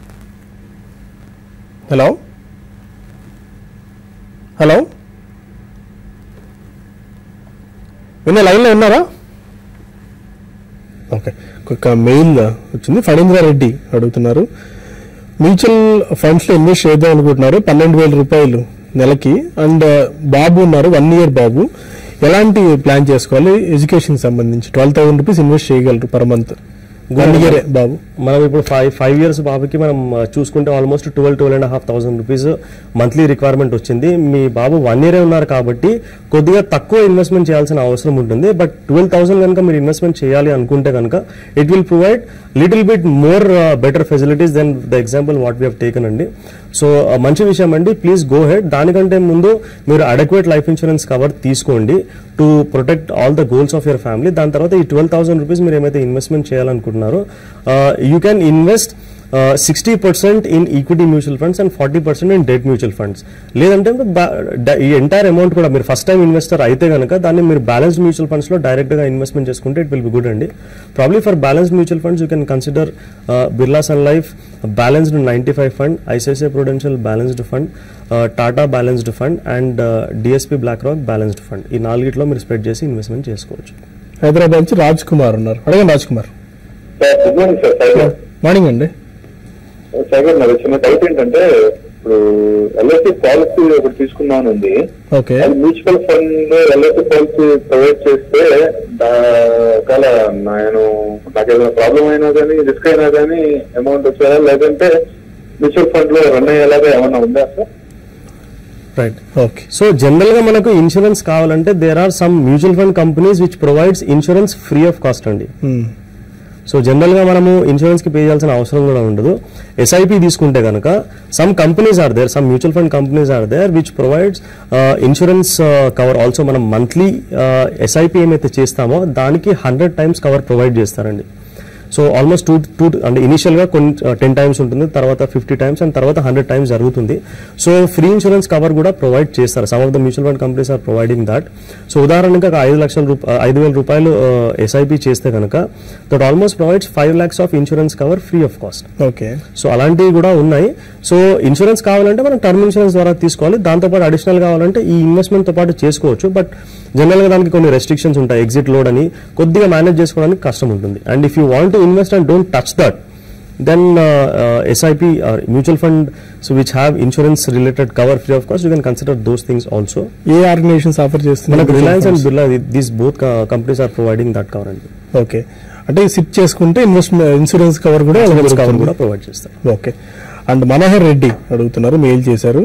హలో హలో వినయ్, లైన్లో ఉన్నారా? ఓకే, ఒక మెయిల్ వచ్చింది. ఫణీంద్రారెడ్డి అడుగుతున్నారు, మ్యూచువల్ ఫండ్స్లో ఇన్వెస్ట్ చేద్దాం అనుకుంటున్నారు, 12,000 రూపాయలు నెలకి. అండ్ బాబు ఉన్నారు, 1 year బాబు. ఎలాంటి ప్లాన్ చేసుకోవాలి? ఎడ్యుకేషన్ సంబంధించి 12,000 రూపీస్ ఇన్వెస్ట్ చేయగలరు పర్ మంత్. 1 year బాబు. మనం ఇప్పుడు 5 years బాబుకి మనం చూసుకుంటే ఆల్మోస్ట్ 12,500 రూపీస్ మంత్లీ రిక్వైర్మెంట్ వచ్చింది. మీ బాబు 1 year ఉన్నారు కాబట్టి కొద్దిగా తక్కువ ఇన్వెస్ట్మెంట్ చేయాల్సిన అవసరం ఉంటుంది. బట్ 12,000 కనుక మీరు ఇన్వెస్ట్మెంట్ చేయాలి అనుకుంటే కనుక it will provide little bit more better facilities than the example what we have taken అండి. సో మంచి విషయం అండి, ప్లీజ్ గో హెడ్. దానికంటే ముందు మీరు అడెక్వేట్ లైఫ్ ఇన్సూరెన్స్ కవర్ తీసుకోండి to protect all the goals of your family. దాని తర్వాత ఈ 12,000 రూపీస్ మీరు ఏమైతే ఇన్వెస్ట్మెంట్ చేయాలనుకుంటున్నారో you can invest 60% in equity mutual funds and 40% in debt mutual funds. లేదంటే ఈ ఎంటైర్ అమౌంట్ కూడా మీరు ఫస్ట్ టైం ఇన్వెస్టర్ అయితే కనుక దాన్ని మీరు బ్యాలెన్స్డ్ మ్యూచువల్ ఫండ్స్ లో డైరెక్ట్ గా ఇన్వెస్ట్మెంట్ చేసుకుంటే ఇట్ విల్ బి గుడ్ అండి. Probably for balanced mutual funds you can consider Birla Sun Life balanced 95 fund, ICICI Prudential balanced fund, Tata balanced fund and DSP BlackRock balanced fund. ఈ 4 మీరు spread చేసి investment చేసుకోవచ్చు. హైదరాబాద్ నుంచి రాజ్ కుమార్ ఉన్నారు, అడగండి Raj Kumar. Morning అండి. Sir నాకు చిన్న డౌట్ ఏంటంటే, ఇప్పుడు ఎల్ఐసి పాలసీ ఒకటి తీసుకున్నాను ఉంది. Mutual fund LIC policy provide చేస్తే ఒకవేళ నేను నాకు ఏదైనా ప్రాబ్లం అయినా కానీ రిస్క్ అయినా కానీ అమౌంట్ వచ్చేదా, లేదంటే మ్యూచువల్ ఫండ్ లో రన్ అయ్యేలాగా ఏమన్నా ఉందా sir? Right, okay. So general గా మనకు ఇన్సూరెన్స్ కావాలంటే there are some mutual fund companies which provides insurance free of cost అండి. సో జనరల్ గా మనము ఇన్సూరెన్స్ కి పే చేయాల్సిన అవసరం కూడా ఉండదు. ఎస్ఐపి తీసుకుంటే కనుక some companies are there, some mutual fund companies are there which provides insurance cover also. మనం మంత్లీ ఎస్ఐపి ఏమైతే చేస్తామో దానికి 100 times కవర్ ప్రొవైడ్ చేస్తారండి. సో ఆల్మోస్ట్ 2 అంటే ఇనిషియల్ గా 10 times ఉంటుంది, తర్వాత 50 times అండ్ తర్వాత 100 times జరుగుతుంది. సో ఫ్రీ ఇన్సూరెన్స్ కవర్ కూడా ప్రొవైడ్ చేస్తారు. Some of the mutual fund companies are providing that. So ఉదాహరణగా 5,000 రూపాయలు ఎస్ఐపి చేస్తే కనుక that almost provides 5 lakhs of insurance cover free of cost. Okay, so అలాంటివి కూడా ఉన్నాయి. సో ఇన్సూరెన్స్ కావాలంటే మనం టర్మ్ ఇన్సూరెన్స్ ద్వారా తీసుకోవాలి. దాంతోపాటు అడిషనల్ కావాలంటే ఈ ఇన్వెస్ట్మెంట్ తో పాటు చేసుకోవచ్చు. బట్ జనరల్ గా దానికి కొన్ని రెస్ట్రిక్షన్స్ ఉంటాయి. ఎగ్జిట్ లోడ్ అని కొద్దిగా మేనేజ్ చేసుకోవడానికి కష్టం ఉంటుంది. And if you want to invest and don't touch that, then SIP or mutual fund which have insurance related cover free of cost, you can consider those things also. ఏ organisations offer చేస్తున్నారు? మనకు Reliance and Birla, these both companies are providing that cover అండి. Okay, అంటే SIP చేసుకుంటే insurance cover కూడా provide చేస్తారు. Okay. And Manohar Reddy అడుగుతున్నారు, mail చేశారు,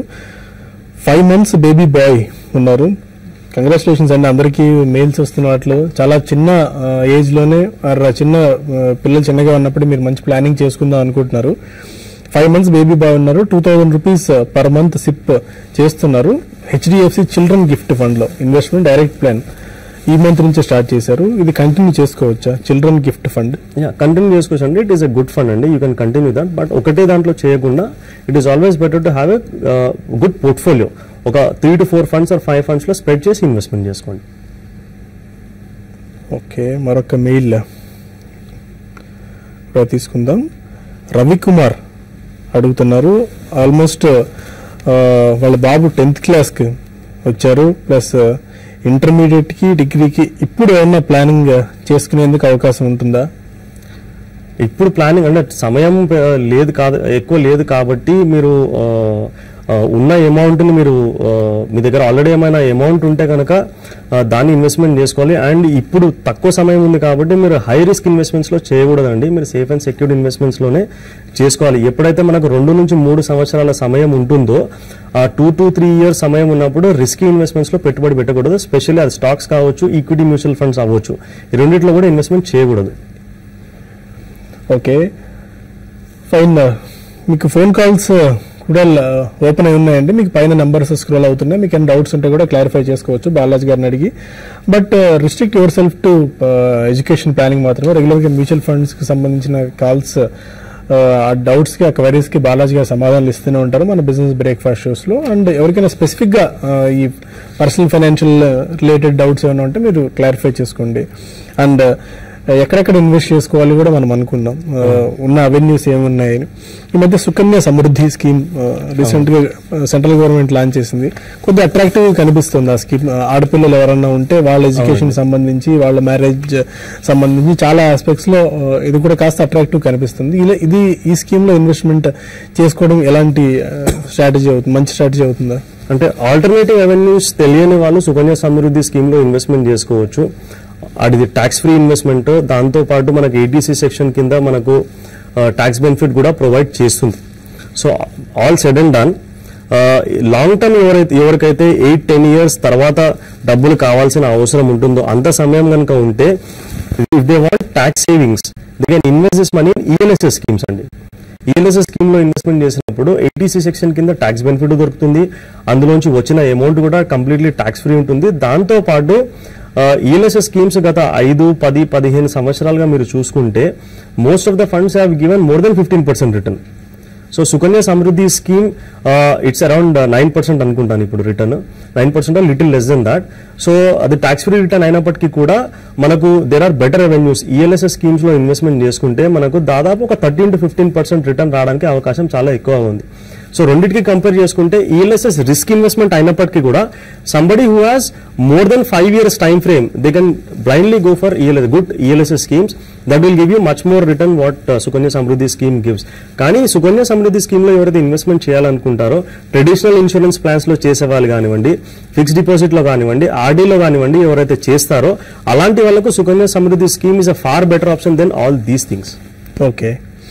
5 months బేబీ బాయ్ ఉన్నారు. కంగ్రాచులేషన్స్ అండి, అందరికీ మెయిల్స్ వస్తున్న వాటిలో చాలా చిన్న ఏజ్ లోనే చిన్న పిల్లలు చిన్నగా ఉన్నప్పుడు మీరు మంచి ప్లానింగ్ చేసుకుందాం అనుకుంటున్నారు. 5 months బేబీ బాయ్ ఉన్నారు, 2,000 రూపీస్ పర్ మంత్ సిప్ చేస్తున్నారు. హెచ్డిఎఫ్సి చిల్డ్రన్ గిఫ్ట్ ఫండ్ లో ఇన్వెస్ట్మెంట్ డైరెక్ట్ ప్లాన్ ఈ మంత్ నుంచి స్టార్ట్ చేశారు. ఇది కంటిన్యూ చేసుకోవచ్చా? చిల్డ్రన్ గిఫ్ట్ ఫండ్ కంటిన్యూ చేసుకోవచ్చు అండి. It is a good fund అండి, you can continue that. But ఒకటే దాంట్లో చేయకుండా it is always better to have a good portfolio. ఒక 3 to 4 funds or 5 funds లో స్ప్రెడ్ చేసి ఇన్వెస్ట్మెంట్ చేసుకోండి. ఓకే, మరొక మెయిల్ తీసుకుందాం. రవికుమార్ అడుగుతున్నారు, ఆల్మోస్ట్ వాళ్ళ బాబు 10th క్లాస్కి వచ్చారు, ప్లస్ ఇంటర్మీడియట్కి డిగ్రీకి. ఇప్పుడు ఏమన్నా ప్లానింగ్ చేసుకునేందుకు అవకాశం ఉంటుందా? ఇప్పుడు ప్లానింగ్ అంటే సమయం ఎక్కువ లేదు కాబట్టి మీరు ఉన్న అమౌంట్ని మీరు మీ దగ్గర ఆల్రెడీ ఏమైనా అమౌంట్ ఉంటే కనుక దాన్ని ఇన్వెస్ట్మెంట్ చేసుకోవాలి. అండ్ ఇప్పుడు తక్కువ సమయం ఉంది కాబట్టి మీరు హై రిస్క్ ఇన్వెస్ట్మెంట్స్లో చేయకూడదండి. మీరు సేఫ్ అండ్ సెక్యూర్డ్ ఇన్వెస్ట్మెంట్స్లోనే చేసుకోవాలి. ఎప్పుడైతే మనకు 2 నుంచి 3 సంవత్సరాల సమయం ఉంటుందో ఆ 2 to 3 years సమయం ఉన్నప్పుడు రిస్కీ ఇన్వెస్ట్మెంట్స్లో పెట్టుబడి పెట్టకూడదు. స్పెషల్లీ అది స్టాక్స్ కావచ్చు, ఈక్విటీ మ్యూచువల్ ఫండ్స్ అవ్వచ్చు, ఈ రెండిట్లో కూడా ఇన్వెస్ట్మెంట్ చేయకూడదు. Okay fine. మీకు ఫోన్ కాల్స్ కూడా ఓపెన్ అయి ఉన్నాయండి. మీకు పైన నెంబర్స్ స్క్రోల్ అవుతున్నాయి. మీకు ఏమైనా డౌట్స్ ఉంటే కూడా క్లారిఫై చేసుకోవచ్చు బాలాజీ గారిని అడిగి. But restrict yourself to education planning మాత్రమే. రెగ్యులర్గా మ్యూచువల్ ఫండ్స్కి సంబంధించిన కాల్స్, ఆ డౌట్స్కి, ఆ క్వైరీస్కి బాలాజీ గారు సమాధానాలు ఇస్తూనే ఉంటారు మన బిజినెస్ బ్రేక్ఫాస్ట్ షోస్లో. అండ్ ఎవరికైనా స్పెసిఫిక్గా ఈ పర్సనల్ ఫైనాన్షియల్ రిలేటెడ్ డౌట్స్ ఏమైనా ఉంటే మీరు క్లారిఫై చేసుకోండి. అండ్ ఎక్కడెక్కడ ఇన్వెస్ట్ చేసుకోవాలి కూడా మనం అనుకున్నాం, ఉన్న అవెన్యూస్ ఏమున్నాయని. ఈ మధ్య సుకన్య సమృద్ధి స్కీమ్ రీసెంట్ గా సెంట్రల్ గవర్నమెంట్ లాంచ్ చేసింది. కొద్దిగా అట్రాక్టివ్ కనిపిస్తుంది ఆ స్కీమ్. ఆడపిల్లలు ఎవరన్నా ఉంటే వాళ్ళ ఎడ్యుకేషన్ సంబంధించి, వాళ్ళ మ్యారేజ్ సంబంధించి చాలా ఆస్పెక్ట్స్ లో ఇది కూడా కాస్త అట్రాక్టివ్ కనిపిస్తుంది. ఇది ఈ స్కీమ్ లో ఇన్వెస్ట్మెంట్ చేసుకోవడం ఎలాంటి స్ట్రాటజీ అవుతుంది, మంచి స్ట్రాటజీ అవుతుందా? అంటే ఆల్టర్నేటివ్ అవెన్యూస్ తెలియని వాళ్ళు సుకన్య సమృద్ధి స్కీమ్ లో ఇన్వెస్ట్మెంట్ చేసుకోవచ్చు. అది ట్యాక్స్ ఫ్రీ ఇన్వెస్ట్మెంట్. దాంతో పాటు మనకి ఏటీసీ సెక్షన్ కింద మనకు ట్యాక్స్ బెనిఫిట్ కూడా ప్రొవైడ్ చేస్తుంది. So all said and done, long term ఎవరికైతే 8-10 years తర్వాత డబ్బులు కావాల్సిన అవసరం ఉంటుందో అంత సమయం కనుక ఉంటే, if they want tax savings they can invest this money in ELSS schemes అండి. ఈఎల్ఎస్ఎస్ స్కీమ్ లో ఇన్వెస్ట్మెంట్ చేసినప్పుడు ఏటీసీ సెక్షన్ కింద ట్యాక్స్ బెనిఫిట్ దొరుకుతుంది. అందులోంచి వచ్చిన అమౌంట్ కూడా కంప్లీట్లీ ట్యాక్స్ ఫ్రీ ఉంటుంది. దాంతో పాటు ఈఎల్ఎస్ఎస్ స్కీమ్స్ గత 5, 10, 15 సంవత్సరాలుగా మీరు చూసుకుంటే most of the funds have given more than 15% return. So Sukanya Samriddhi scheme it's around 9% అనుకుంటాను ఇప్పుడు return, 9% little less than that. So అది ట్యాక్స్ ఫ్రీ రిటర్న్ అయినప్పటికీ కూడా మనకు there are better revenues. ELSS schemes లో ఇన్వెస్ట్మెంట్ చేసుకుంటే మనకు దాదాపు ఒక 13 to 15% రిటర్న్ రావడానికి అవకాశం చాలా ఎక్కువ ఉంది. సో రెండింటికి కంపేర్ చేసుకుంటే ఈఎల్ఎస్ఎస్ రిస్క్ ఇన్వెస్ట్మెంట్ అయినప్పటికీ కూడా somebody who has more than 5 years time frame they can blindly go for good ELSS schemes that will give you much more return what Sukanya Samriddhi scheme gives. కానీ Sukanya Samriddhi scheme లో ఎవరైతే investment చేయాలనుకుంటారో traditional insurance plans లో చేసే వాళ్ళు కానివ్వండి, fixed deposit లో కానివ్వండి, ఆర్డీలో కానివ్వండి, ఎవరైతే చేస్తారో అలాంటి వాళ్ళకు Sukanya Samriddhi scheme is a far better option than all these things. Okay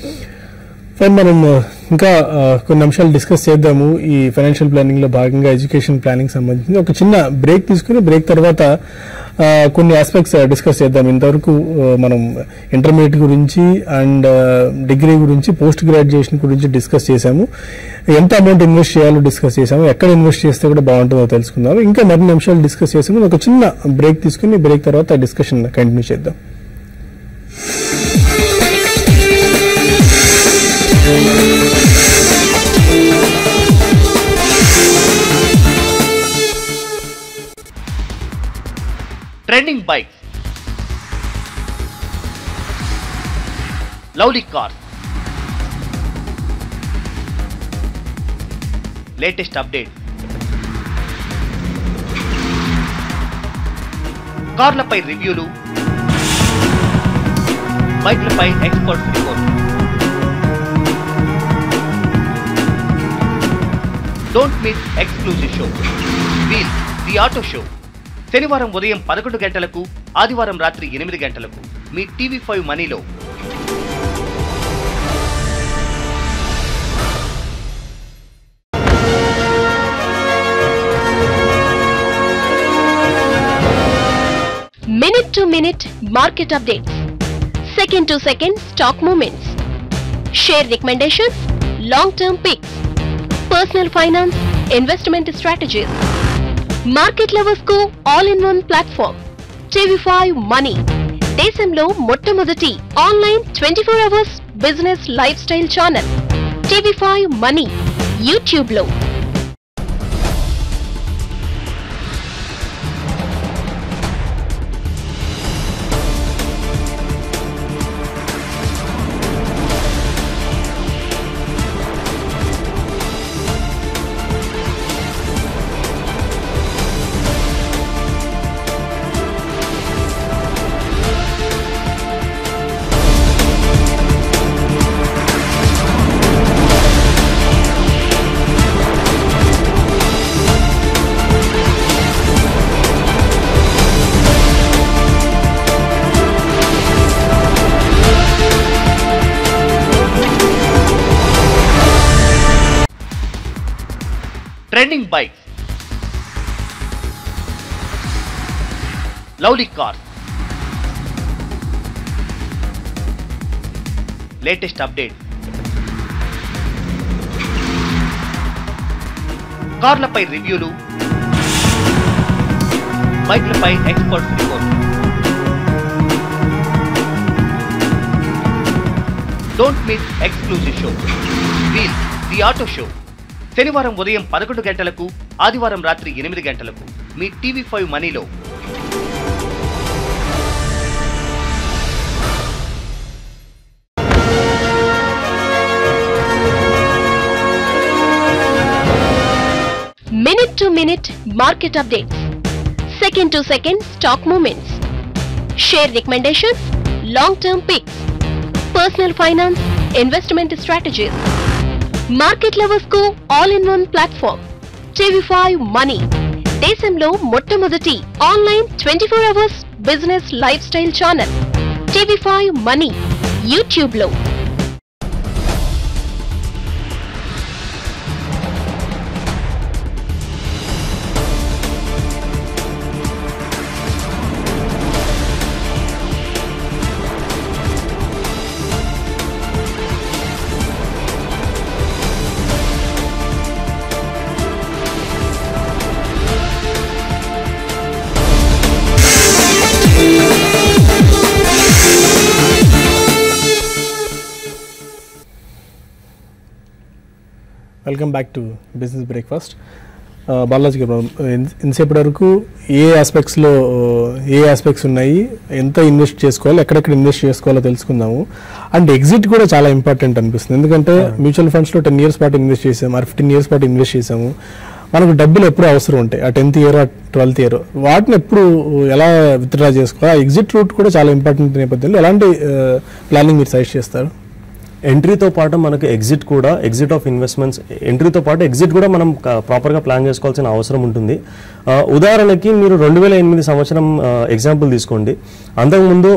fine. మనం ఇంకా కొన్ని అంశాలు డిస్కస్ చేద్దాము ఈ ఫైనాన్షియల్ ప్లానింగ్ లో భాగంగా. ఎడ్యుకేషన్ ప్లానింగ్ సంబంధించి ఒక చిన్న బ్రేక్ తీసుకుని బ్రేక్ తర్వాత కొన్ని ఆస్పెక్ట్స్ డిస్కస్ చేద్దాం. ఇంతవరకు మనం ఇంటర్మీడియట్ గురించి అండ్ డిగ్రీ గురించి, పోస్ట్ గ్రాడ్యుయేషన్ గురించి డిస్కస్ చేశాము. ఎంత అమౌంట్ ఇన్వెస్ట్ చేయాలో డిస్కస్ చేశాము. ఎక్కడ ఇన్వెస్ట్ చేస్తే కూడా బాగుంటుందో తెలుసుకుందాము. ఇంకా మరిన్ని అంశాలు డిస్కస్ చేసాము. ఒక చిన్న బ్రేక్ తీసుకుని బ్రేక్ తర్వాత డిస్కషన్ కంటిన్యూ చేద్దాం. Trending bikes, lovely cars, latest updates, కార్లపై రివ్యూలు, బైక్లపై experts report. Don't miss exclusive show wheel the auto show. శనివారం ఉదయం 11 గంటలకు, ఆదివారం రాత్రి 8 గంటలకు మీ TV5 మనీలో. Minute to minute market updates, second to second stock movements, share recommendations, long-term picks, personal finance, investment strategies. Market lovers కు all in one platform TV5 Money. దేశంలో మొట్టమొదటి online 24 hours business lifestyle channel TV5 Money YouTube లో. Trending bikes, lovely cars, latest updates, కార్లపై రివ్యూలు, బైక్లపై experts report. Don't miss exclusive show wheel the auto show. శనివారం ఉదయం 11 గంటలకు, ఆదివారం రాత్రి 8 గంటలకు మీ TV5 మనీలో. Minute to minute market updates, second to second stock movements, share recommendations, long-term picks, personal finance, investment strategies. Market lovers को all-in-one platform TV5 Money. దేశంలో మొట్టమొదటి online 24 hours business lifestyle channel TV5 Money YouTube లో. Welcome back to business breakfast. Balaji గారు, ఇంతసేపటి వరకు ఏ aspects ఉన్నాయి, ఎంత invest చేసుకోవాలి, ఎక్కడెక్కడ ఇన్వెస్ట్ చేసుకోవాలో తెలుసుకుందాము. అండ్ ఎగ్జిట్ కూడా చాలా ఇంపార్టెంట్ అనిపిస్తుంది. ఎందుకంటే మ్యూచువల్ ఫండ్స్లో 10 years పాటు ఇన్వెస్ట్ చేసాము, 15 years పాటు ఇన్వెస్ట్ చేసాము. మనకు డబ్బులు ఎప్పుడు అవసరం ఉంటాయి, ఆ 10th year, 12th year, వాటిని ఎప్పుడు ఎలా విత్డ్రా చేసుకోవాలి, ఆ ఎగ్జిట్ రూట్ కూడా చాలా ఇంపార్టెంట్ నేపథ్యంలో ఎలాంటి ప్లానింగ్ మీరు సజెస్ట్ చేస్తారు? ఎంట్రీతో పాటు మనకు ఎగ్జిట్ ఆఫ్ ఇన్వెస్ట్మెంట్స్, ఎంట్రీతో పాటు ఎగ్జిట్ కూడా మనం ప్రాపర్గా ప్లాన్ చేసుకోవాల్సిన అవసరం ఉంటుంది. ఉదాహరణకి మీరు 2008 సంవత్సరం ఎగ్జాంపుల్ తీసుకోండి. అంతకుముందు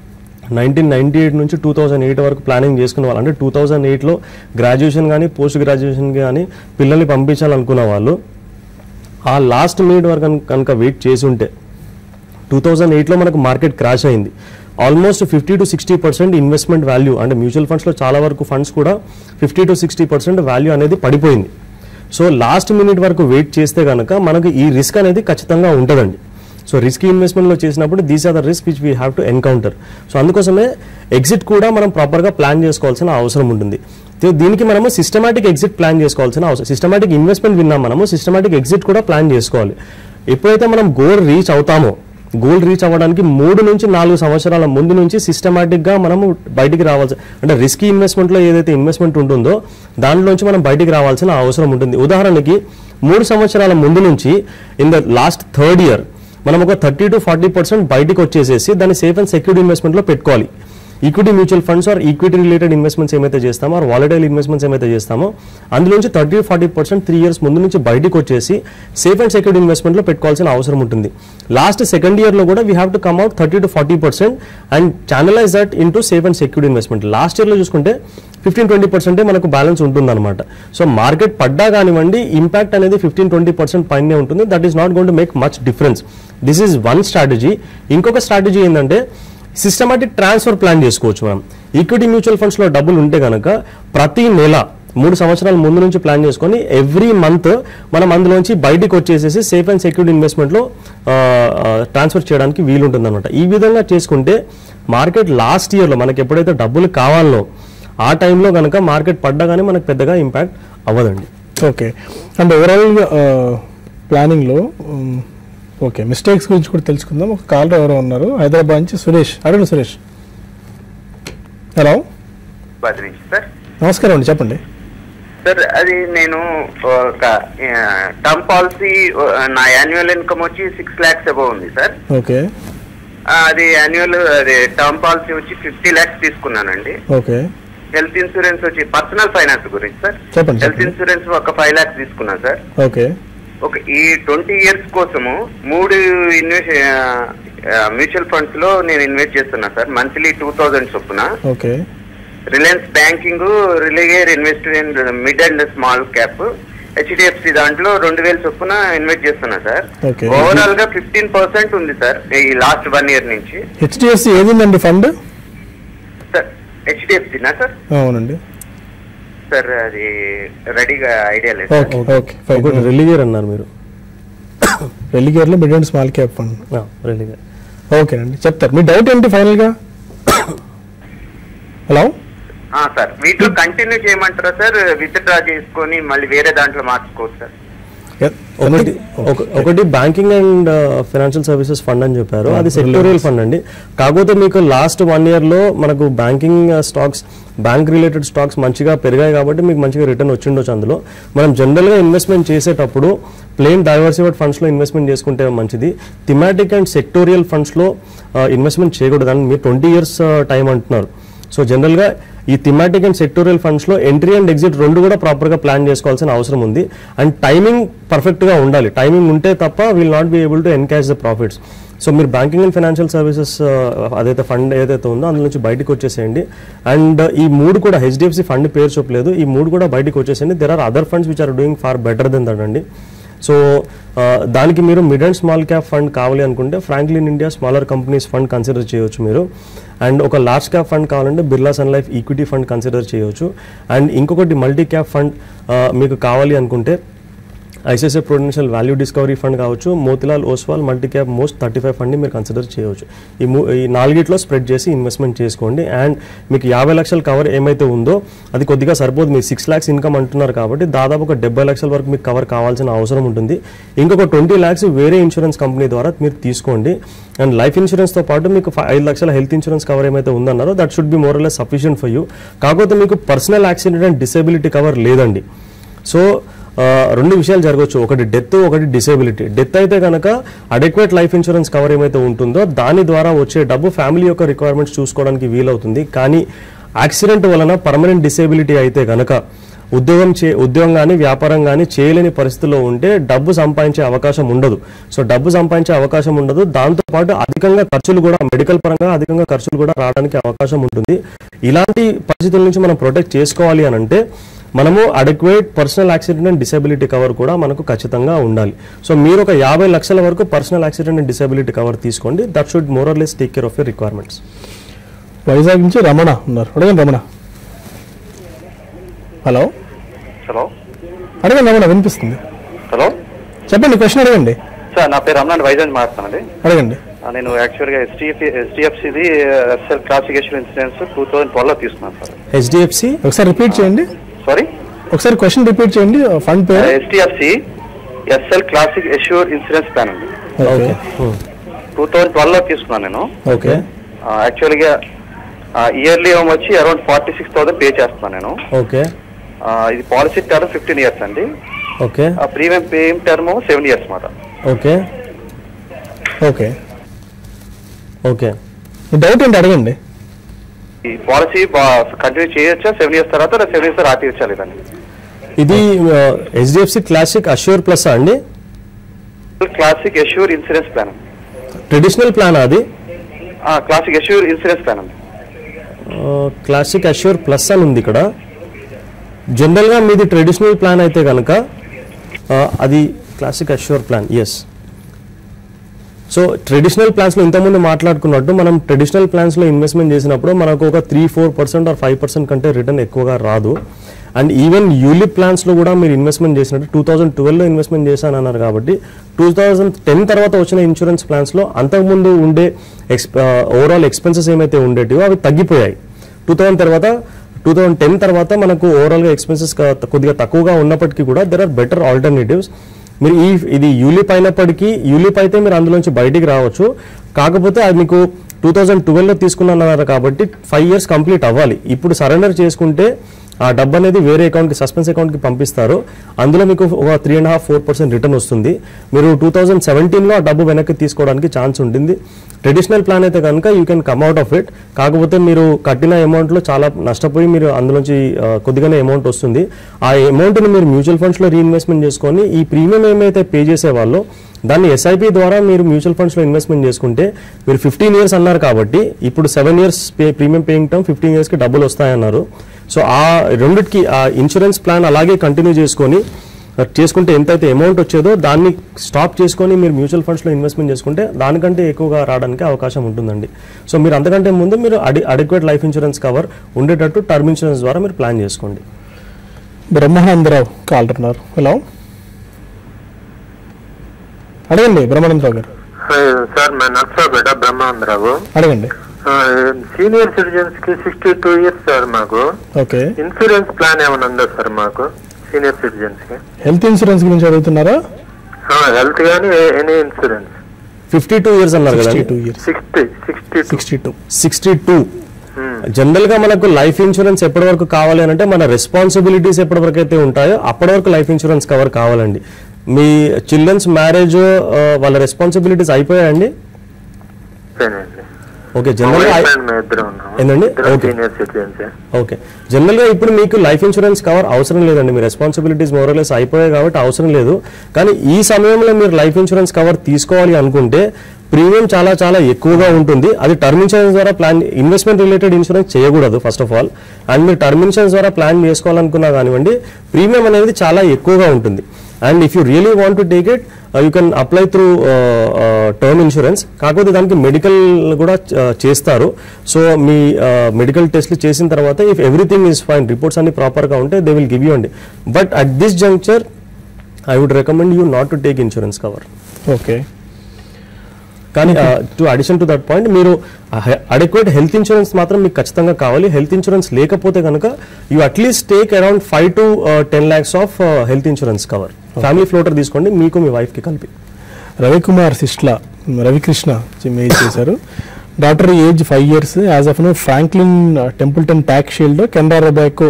1998 నుంచి 2008 వరకు ప్లానింగ్ చేసుకునే వాళ్ళు, అంటే 2008లో గ్రాడ్యుయేషన్ కానీ పోస్ట్ గ్రాడ్యుయేషన్ కానీ పిల్లల్ని పంపించాలనుకున్న వాళ్ళు ఆ లాస్ట్ మినిట్ వరకు కనుక వెయిట్ చేసి ఉంటే 2008లో మనకు మార్కెట్ క్రాష్ అయింది. ఆల్మోస్ట్ 50 to 60% ఇన్వెస్ట్మెంట్ వాల్యూ, అంటే మ్యూచువల్ ఫండ్స్లో చాలా వరకు ఫండ్స్ కూడా 50 to 60% వాల్యూ అనేది పడిపోయింది. సో లాస్ట్ మినిట్ వరకు వెయిట్ చేస్తే కనుక మనకు ఈ రిస్క్ అనేది ఖచ్చితంగా ఉంటుందండి. సో రిస్క్ ఇన్వెస్ట్మెంట్లో చేసినప్పుడు these are the risk which we have to encounter. So అందుకోసమే ఎగ్జిట్ కూడా మనం ప్రాపర్గా ప్లాన్ చేసుకోవాల్సిన అవసరం ఉంటుంది. దీనికి మనము సిస్టమాటిక్ ఎగ్జిట్ ప్లాన్ చేసుకోవాల్సిన అవసరం. సిస్టమాటిక్ ఇన్వెస్ట్మెంట్ విన్నాం, మనము సిస్టమాటిక్ ఎగ్జిట్ కూడా ప్లాన్ చేసుకోవాలి. ఎప్పుడైతే మనం గోల్ రీచ్ అవ్వడానికి 3 నుంచి 4 సంవత్సరాల ముందు నుంచి సిస్టమాటిక్గా మనము బయటికి రావాల్సి, అంటే రిస్కీ ఇన్వెస్ట్మెంట్లో ఏదైతే ఇన్వెస్ట్మెంట్ ఉంటుందో దాంట్లోంచి మనం బయటికి రావాల్సిన అవసరం ఉంటుంది. ఉదాహరణకి 3 సంవత్సరాల ముందు నుంచి in the last 3rd year మనం ఒక 30 to 40% బయటికి వచ్చేసేసి దాన్ని సేఫ్ అండ్ సెక్యూర్డ్ ఇన్వెస్ట్మెంట్లో పెట్టుకోవాలి. Equity mutual funds or equity related investments ఏమైతే చేస్తామో, ఆర్ వాలటైల్ ఇన్వెస్ట్మెంట్స్ ఏమైతే చేస్తామో అందులోంచి 30 to 40% 3 years ముందు నుంచి బయటకు వచ్చేసి సేఫ్ అండ్ సెక్యూర్డ్ ఇన్వెస్ట్మెంట్లో పెట్టుకోవాల్సిన అవసరం ఉంటుంది. లాస్ట్ 2nd yearలో కూడా we have to come out 30 to 40% and channelise that into safe and secured investment. Last ఇయర్లో చూసుకుంటే 15-20% మనకు బ్యాలెన్స్ ఉంటుందన్నమాట. సో మార్కెట్ పడ్డా కానివ్వండి, ఇంపాక్ట్ అనేది 15-20% పైనే ఉంటుంది. That is not going to make much difference. This is one strategy. ఇంకొక స్ట్రాటజీ ఏంటంటే సిస్టమాటిక్ ట్రాన్స్ఫర్ ప్లాన్ చేసుకోవచ్చు. మనం ఈక్విటీ మ్యూచువల్ ఫండ్స్లో డబ్బులు ఉంటే కనుక ప్రతి నెల 3 సంవత్సరాల ముందు నుంచి ప్లాన్ చేసుకొని ఎవ్రీ మంత్ మనం అందులోంచి బయటికి వచ్చేసేసి సేఫ్ అండ్ సెక్యూర్డ్ ఇన్వెస్ట్మెంట్లో ట్రాన్స్ఫర్ చేయడానికి వీలుంటుంది అనమాట. ఈ విధంగా చేసుకుంటే మార్కెట్ లాస్ట్ ఇయర్లో మనకి ఎప్పుడైతే డబ్బులు కావాలో ఆ టైంలో కనుక మార్కెట్ పడ్డా కానీ మనకు పెద్దగా ఇంపాక్ట్ అవ్వదండి. ఓకే, అంటే ఓవరాల్గా ప్లానింగ్లో ఓకే మిస్టేక్స్ గురించి కూడా తెలుసుకుందాం. ఒక కాలర్ ఎవరో ఉన్నారు హైదరాబాద్ నుంచి, సురేష్. అడగండి సురేష్. హలో, సార్ నమస్కారం అండి, చెప్పండి సార్. అది నేను ఒక టర్మ్ పాలసీ, నా యాన్యువల్ ఇన్కమ్ వచ్చి 6 lakhs అబౌవ్ ఉంది సార్. ఓకే, అది టర్మ్ పాలసీ వచ్చి 50 lakhs తీసుకున్నానండి. ఓకే. హెల్త్ ఇన్సూరెన్స్ వచ్చి పర్సనల్ ఫైనాన్స్ గురించి సార్. చెప్పండి. హెల్త్ ఇన్సూరెన్స్ ఒక 5 lakhs తీసుకున్నాను సార్. ఓకే. ఈ 20 years కోసము 3 మ్యూచువల్ ఫండ్స్ లో నేను ఇన్వెస్ట్ చేస్తున్నా సార్. మంత్లీ 2000 చొప్పున. ఓకే. రిలయన్స్ బ్యాంకింగ్, రిలయర్ invest in mid and small cap, HDFC దాంట్లో 2000 చొప్పున ఇన్వెస్ట్ చేస్తున్నా సార్. Okay. ఓవరాల్ గా 15% ఉంది సార్ ఈ లాస్ట్ 1 year నుంచి. హెచ్డిఎఫ్సి ఏదిందండి ఫండ్? సార్ హెచ్డిఎఫ్సినా సార్? అవునండి సార్ అది రెడీగా ఐడియా లేదు. Okay okay fine. రెలిగేర్ అన్నారు మీరు. రెలిగేర్లో mid and small cap fund. Religare ఓకేనండి చెప్తారు. మీ డౌట్ ఏంటి ఫైనల్గా? హలో సార్ వీటిలో కంటిన్యూ చేయమంటారా సార్? విత్డ్రా చేసుకొని మళ్ళీ వేరే దాంట్లో మార్చుకోవచ్చు సార్? ఒకటి banking and financial services fund అని చెప్పారు, అది సెక్టోరియల్ ఫండ్ అండి. కాకపోతే మీకు లాస్ట్ 1 year లో మనకు banking stocks, bank related stocks మంచిగా పెరిగాయి కాబట్టి మీకు మంచిగా రిటర్న్ వచ్చిండొచ్చు. అందులో మనం జనరల్గా ఇన్వెస్ట్మెంట్ చేసేటప్పుడు ప్లెయిన్ డైవర్సిఫైడ్ ఫండ్స్లో ఇన్వెస్ట్మెంట్ చేసుకుంటే మంచిది. థిమాటిక్ అండ్ సెక్టోరియల్ ఫండ్స్లో ఇన్వెస్ట్మెంట్ చేయకూడదు అని మీరు 20 years టైం అంటున్నారు. సో జనరల్గా ఈ థిమాటిక్ అండ్ సెక్టోరియల్ ఫండ్స్లో ఎంట్రీ అండ్ ఎగ్జిట్ 2 కూడా ప్రాపర్గా ప్లాన్ చేసుకోవాల్సిన అవసరం ఉంది. అండ్ టైమింగ్ పర్ఫెక్ట్గా ఉండాలి. టైమింగ్ ఉంటే తప్ప will not be able to encash the profits. So మీరు బ్యాంకింగ్ అండ్ ఫైనాన్షియల్ సర్వీసెస్ అదైతే ఫండ్ ఏదైతే ఉందో అందులో నుంచి బయటకు వచ్చేసేయండి. అండ్ ఈ 3 కూడా హెచ్డిఎఫ్సి ఫండ్ పేరు చెప్పలేదు, ఈ 3 కూడా బయటకు వచ్చేసేయండి. There are other funds which are doing far better than that అండి. సో దానికి మీరు mid and small cap fund కావాలి అనుకుంటే Franklin India smaller companies fund consider చేయవచ్చు మీరు. అండ్ ఒక లార్జ్ క్యాప్ ఫండ్ కావాలంటే Birla Sun Life equity fund consider చేయవచ్చు. అండ్ ఇంకొకటి మల్టీ క్యాప్ ఫండ్ మీకు కావాలి అనుకుంటే ICICI Prudential value discovery fund కావచ్చు, Motilal Oswal multi cap most 35 ఫండ్ని మీరు కన్సిడర్ చేయవచ్చు. ఈ 4 స్ప్రెడ్ చేసి ఇన్వెస్ట్మెంట్ చేసుకోండి. అండ్ మీకు 50 లక్షల కవర్ ఏమైతే ఉందో అది కొద్దిగా సరిపోదు. మీరు 6 lakhs ఇన్కమ్ అంటున్నారు కాబట్టి దాదాపు ఒక 70 లక్షల వరకు మీకు కవర్ కావాల్సిన అవసరం ఉంటుంది. ఇంకొక 20 lakhs వేరే ఇన్సూరెన్స్ కంపెనీ ద్వారా మీరు తీసుకోండి. అండ్ లైఫ్ ఇన్సూరెన్స్తో పాటు మీకు 5 లక్షల హెల్త్ ఇన్సూరెన్స్ కవర్ ఏమైతే ఉందన్నారో that should be more or less sufficient for you. కాకపోతే మీకు personal accident and disability cover లేదండి. సో 2 విషయాలు జరగవచ్చు, ఒకటి డెత్, ఒకటి డిసేబిలిటీ. డెత్ అయితే కనుక అడెక్వేట్ లైఫ్ ఇన్సూరెన్స్ కవర్ ఏమైతే ఉంటుందో దాని ద్వారా వచ్చే డబ్బు ఫ్యామిలీ యొక్క రిక్వైర్మెంట్స్ చూసుకోవడానికి వీలవుతుంది. కానీ యాక్సిడెంట్ వలన పర్మనెంట్ డిసేబిలిటీ అయితే కనుక ఉద్యోగం కానీ వ్యాపారం కానీ చేయలేని పరిస్థితిలో ఉంటే డబ్బు సంపాదించే అవకాశం ఉండదు. సో డబ్బు సంపాదించే అవకాశం ఉండదు, దాంతోపాటు అధికంగా ఖర్చులు కూడా, మెడికల్ పరంగా అధికంగా ఖర్చులు కూడా రావడానికి అవకాశం ఉంటుంది. ఇలాంటి పరిస్థితుల నుంచి మనం ప్రొటెక్ట్ చేసుకోవాలి అని అంటే మనము adequate personal accident and disability cover కూడా మనకు ఖచ్చితంగా ఉండాలి. సో మీరు ఒక 50 లక్షల వరకు personal accident and disability cover తీసుకోండి. That should more or less take care of your requirements. Vizag నుంచి రమణ ఉన్నారు, అడగండి రమణ. హలో హలో అడగండి రమణ, వినిపిస్తుంది. హలో చెప్పండి, క్వశ్చన్ అడగండి. సార్ నా పేరు రమణ, వైజాగ్ మాట్లాడుతానండి. అడగండి. నేను యాక్చువల్గా హెచ్డిఎఫ్సిది ఎస్ఎల్ క్లాసిక్ ఇన్సూరెన్స్ 2012లో తీసుకున్నాను సార్. హెచ్డిఎఫ్సి ఒకసారి రిపీట్ చేయండి. సారీ, ఒకసారి క్వశ్చన్ రిపీట్ చేయండి. ఫండ్ పేరు HDFC SL classic assure insurance plan అండి. 2012లో తీసుకున్నాను నేను. ఓకే. యాక్చువల్గా ఇయర్లీ వచ్చి అరౌండ్ 46,000 పే చేస్తున్నాను నేను. ఓకే. ఇది పాలసీ టర్మ్ 15 years అండి. Okay. Premium paying term 7 years మాట. Okay okay okay. డౌట్ ఏంటి అడగండి. ఈ పాలసీ కంటిన్యూ చేయొచ్చా 7 years తర్వాత, 7 years తర్వాత ఆపేయచ్చా లేదండి? ఇది హెచ్డిఎఫ్సి క్లాసిక్ అష్యూర్ ప్లస్ అండి? Classic assure insurance plan. Traditional plan అది? క్లాసిక్ అష్యూర్ ఇన్సూరెన్స్ ప్లాన్ అండి. క్లాసిక్ అష్యూర్ ప్లస్ అని ఉంది ఇక్కడ. జనరల్గా మీది ట్రెడిషనల్ ప్లాన్ అయితే కనుక అది classic assure plan. Yes. So traditional ప్లాన్స్లో ఇంతకుముందు మాట్లాడుకున్నట్టు మనం ట్రెడిషనల్ ప్లాన్స్లో ఇన్వెస్ట్మెంట్ చేసినప్పుడు మనకు ఒక 3-4% ఆర్ 5% కంటే రిటర్న్ ఎక్కువగా రాదు. అండ్ ఈవెన్ యూలిప్ ప్లాన్స్లో కూడా మీరు ఇన్వెస్ట్మెంట్ చేసినట్టు 2012లో ఇన్వెస్ట్మెంట్ చేశాను అన్నారు కాబట్టి 2010 తర్వాత వచ్చిన ఇన్సూరెన్స్ ప్లాన్స్లో అంతకుముందు ఉండే ఓవరాల్ ఎక్స్పెన్సెస్ ఏమైతే ఉండేటివో అవి తగ్గిపోయాయి. 2010 తర్వాత మనకు ఓవరాల్గా ఎక్స్పెన్సెస్ కొద్దిగా తక్కువగా ఉన్నప్పటికీ కూడా దెర్ ఆర్ బెటర్ ఆల్టర్నేటివ్స్. మీరు ఇది యూలిప్ అయినప్పటికీ, యూలిప్ అయితే మీరు అందులోంచి బయటికి రావచ్చు. కాకపోతే అది మీకు 2012లో తీసుకున్నారు కాబట్టి 5 years కంప్లీట్ అవ్వాలి. ఇప్పుడు సరెండర్ చేసుకుంటే ఆ డబ్బు అనేది వేరే అకౌంట్కి, సస్పెన్స్ అకౌంట్కి పంపిస్తారు. అందులో మీకు ఒక 3.5-4% రిటర్న్ వస్తుంది. మీరు 2017లో ఆ డబ్బు వెనక్కి తీసుకోవడానికి ఛాన్స్ ఉంటుంది. ట్రెడిషనల్ ప్లాన్ అయితే కనుక you can come out of it. కాకపోతే మీరు కట్టిన అమౌంట్లో చాలా నష్టపోయి మీరు అందులోంచి కొద్దిగానే అమౌంట్ వస్తుంది. ఆ అమౌంట్ని మీరు మ్యూచువల్ ఫండ్స్లో రీఇన్వెస్ట్మెంట్ చేసుకొని ఈ ప్రీమియం ఏమైతే పే చేసేవాళ్ళో దాన్ని ఎస్ఐపి ద్వారా మీరు మ్యూచువల్ ఫండ్స్లో ఇన్వెస్ట్మెంట్ చేసుకుంటే మీరు 15 years అన్నారు కాబట్టి ఇప్పుడు 7 years ప్రీమియం పేయింగ్ టర్మ్ 15 yearsకి డబ్బులు వస్తాయన్నారు. సో ఆ రెండిటికి ఆ ఇన్సూరెన్స్ ప్లాన్ అలాగే కంటిన్యూ చేసుకొని చేసుకుంటే ఎంతైతే అమౌంట్ వచ్చేదో దాన్ని స్టాప్ చేసుకొని మీరు మ్యూచువల్ ఫండ్స్లో ఇన్వెస్ట్మెంట్ చేసుకుంటే దానికంటే ఎక్కువగా రావడానికి అవకాశం ఉంటుందండి. సో మీరు అంతకంటే ముందు మీరు అడిక్వేట్ లైఫ్ ఇన్సూరెన్స్ కవర్ ఉండేటట్టు టర్మ్ ఇన్సూరెన్స్ ద్వారా మీరు ప్లాన్ చేసుకోండి. బ్రహ్మానందరావు కాల్తున్నారు. హలో, అడగండి బ్రహ్మానందరావు గారు. సార్ मैं నర్సాపేట బ్రహ్మానందరావు. అడగండి. సీనియర్ సిటిజన్స్ కి 62 ఇయర్స్ సార్ మాకు. ఓకే, ఇన్సూరెన్స్ ప్లాన్ ఏమైనా ఉందా సార్ మాకు సీనియర్ సిటిజన్స్ కి? హెల్త్ ఇన్సూరెన్స్ గురించి అడుగుతున్నారా? హెల్త్ కానీ ఎనీ ఇన్సూరెన్స్. 52 ఇయర్స్ అన్నారు కదా? 62. జనరల్ గా మనకు లైఫ్ ఇన్సూరెన్స్ ఎప్పటి వరకు కావాలి అంటే మన రెస్పాన్సిబిలిటీస్ ఎప్పటి వరకు అయితే ఉంటాయో అప్పటి వరకు లైఫ్ ఇన్సూరెన్స్ కవర్ కావాలండి. మీ చిల్డ్రన్స్ మ్యారేజ్ వాళ్ళ రెస్పాన్సిబిలిటీస్ అయిపోయాయండి? ఓకే, జనరల్ గా ఏంటండి? ఓకే, జనరల్ గా ఇప్పుడు మీకు లైఫ్ ఇన్సూరెన్స్ కవర్ అవసరం లేదండి. మీ రెస్పాన్సిబిలిటీస్ మోరలెస్ అయిపోయాయి కాబట్టి అవసరం లేదు. కానీ ఈ సమయంలో మీరు లైఫ్ ఇన్సూరెన్స్ కవర్ తీసుకోవాలి అనుకుంటే ప్రీమియం చాలా చాలా ఎక్కువగా ఉంటుంది. అది టర్మ్ ఇన్సూరెన్స్ ద్వారా ప్లాన్, ఇన్వెస్ట్మెంట్ రిలేటెడ్ ఇన్సూరెన్స్ చేయకూడదు ఫస్ట్ ఆఫ్ ఆల్. అండ్ మీరు టర్మ్ ఇన్సూరెన్స్ ద్వారా ప్లాన్ చేసుకోవాలనుకున్నా కానివ్వండి, ప్రీమియం అనేది చాలా ఎక్కువగా ఉంటుంది. And if you really want to take it you can apply through term insurance. కాకపోతే దానికి మెడికల్ కూడా చేస్తారు. సో మీ మెడికల్ టెస్ట్లు చేసిన తర్వాత if everything is fine, reports అన్ని ప్రాపర్గా ఉంటే దే విల్ గివ్ యూ అండి. But at this juncture I would recommend you not to take insurance cover. Okay, కానీ to addition to that point మీరు అడెక్వేట్ హెల్త్ ఇన్సూరెన్స్ మాత్రం మీకు ఖచ్చితంగా కావాలి. హెల్త్ ఇన్సూరెన్స్ లేకపోతే కనుక you at least take around 5 to 10 lakhs of health insurance cover. Family floater తీసుకోండి, మీకు మీ వైఫ్ కి కలిపి. రవికుమార్ సిస్ట్ల రవికృష్ణ మెయిల్ చేశారు. Doctor age 5 years, as of now Franklin Templeton tax shield Canara Robeco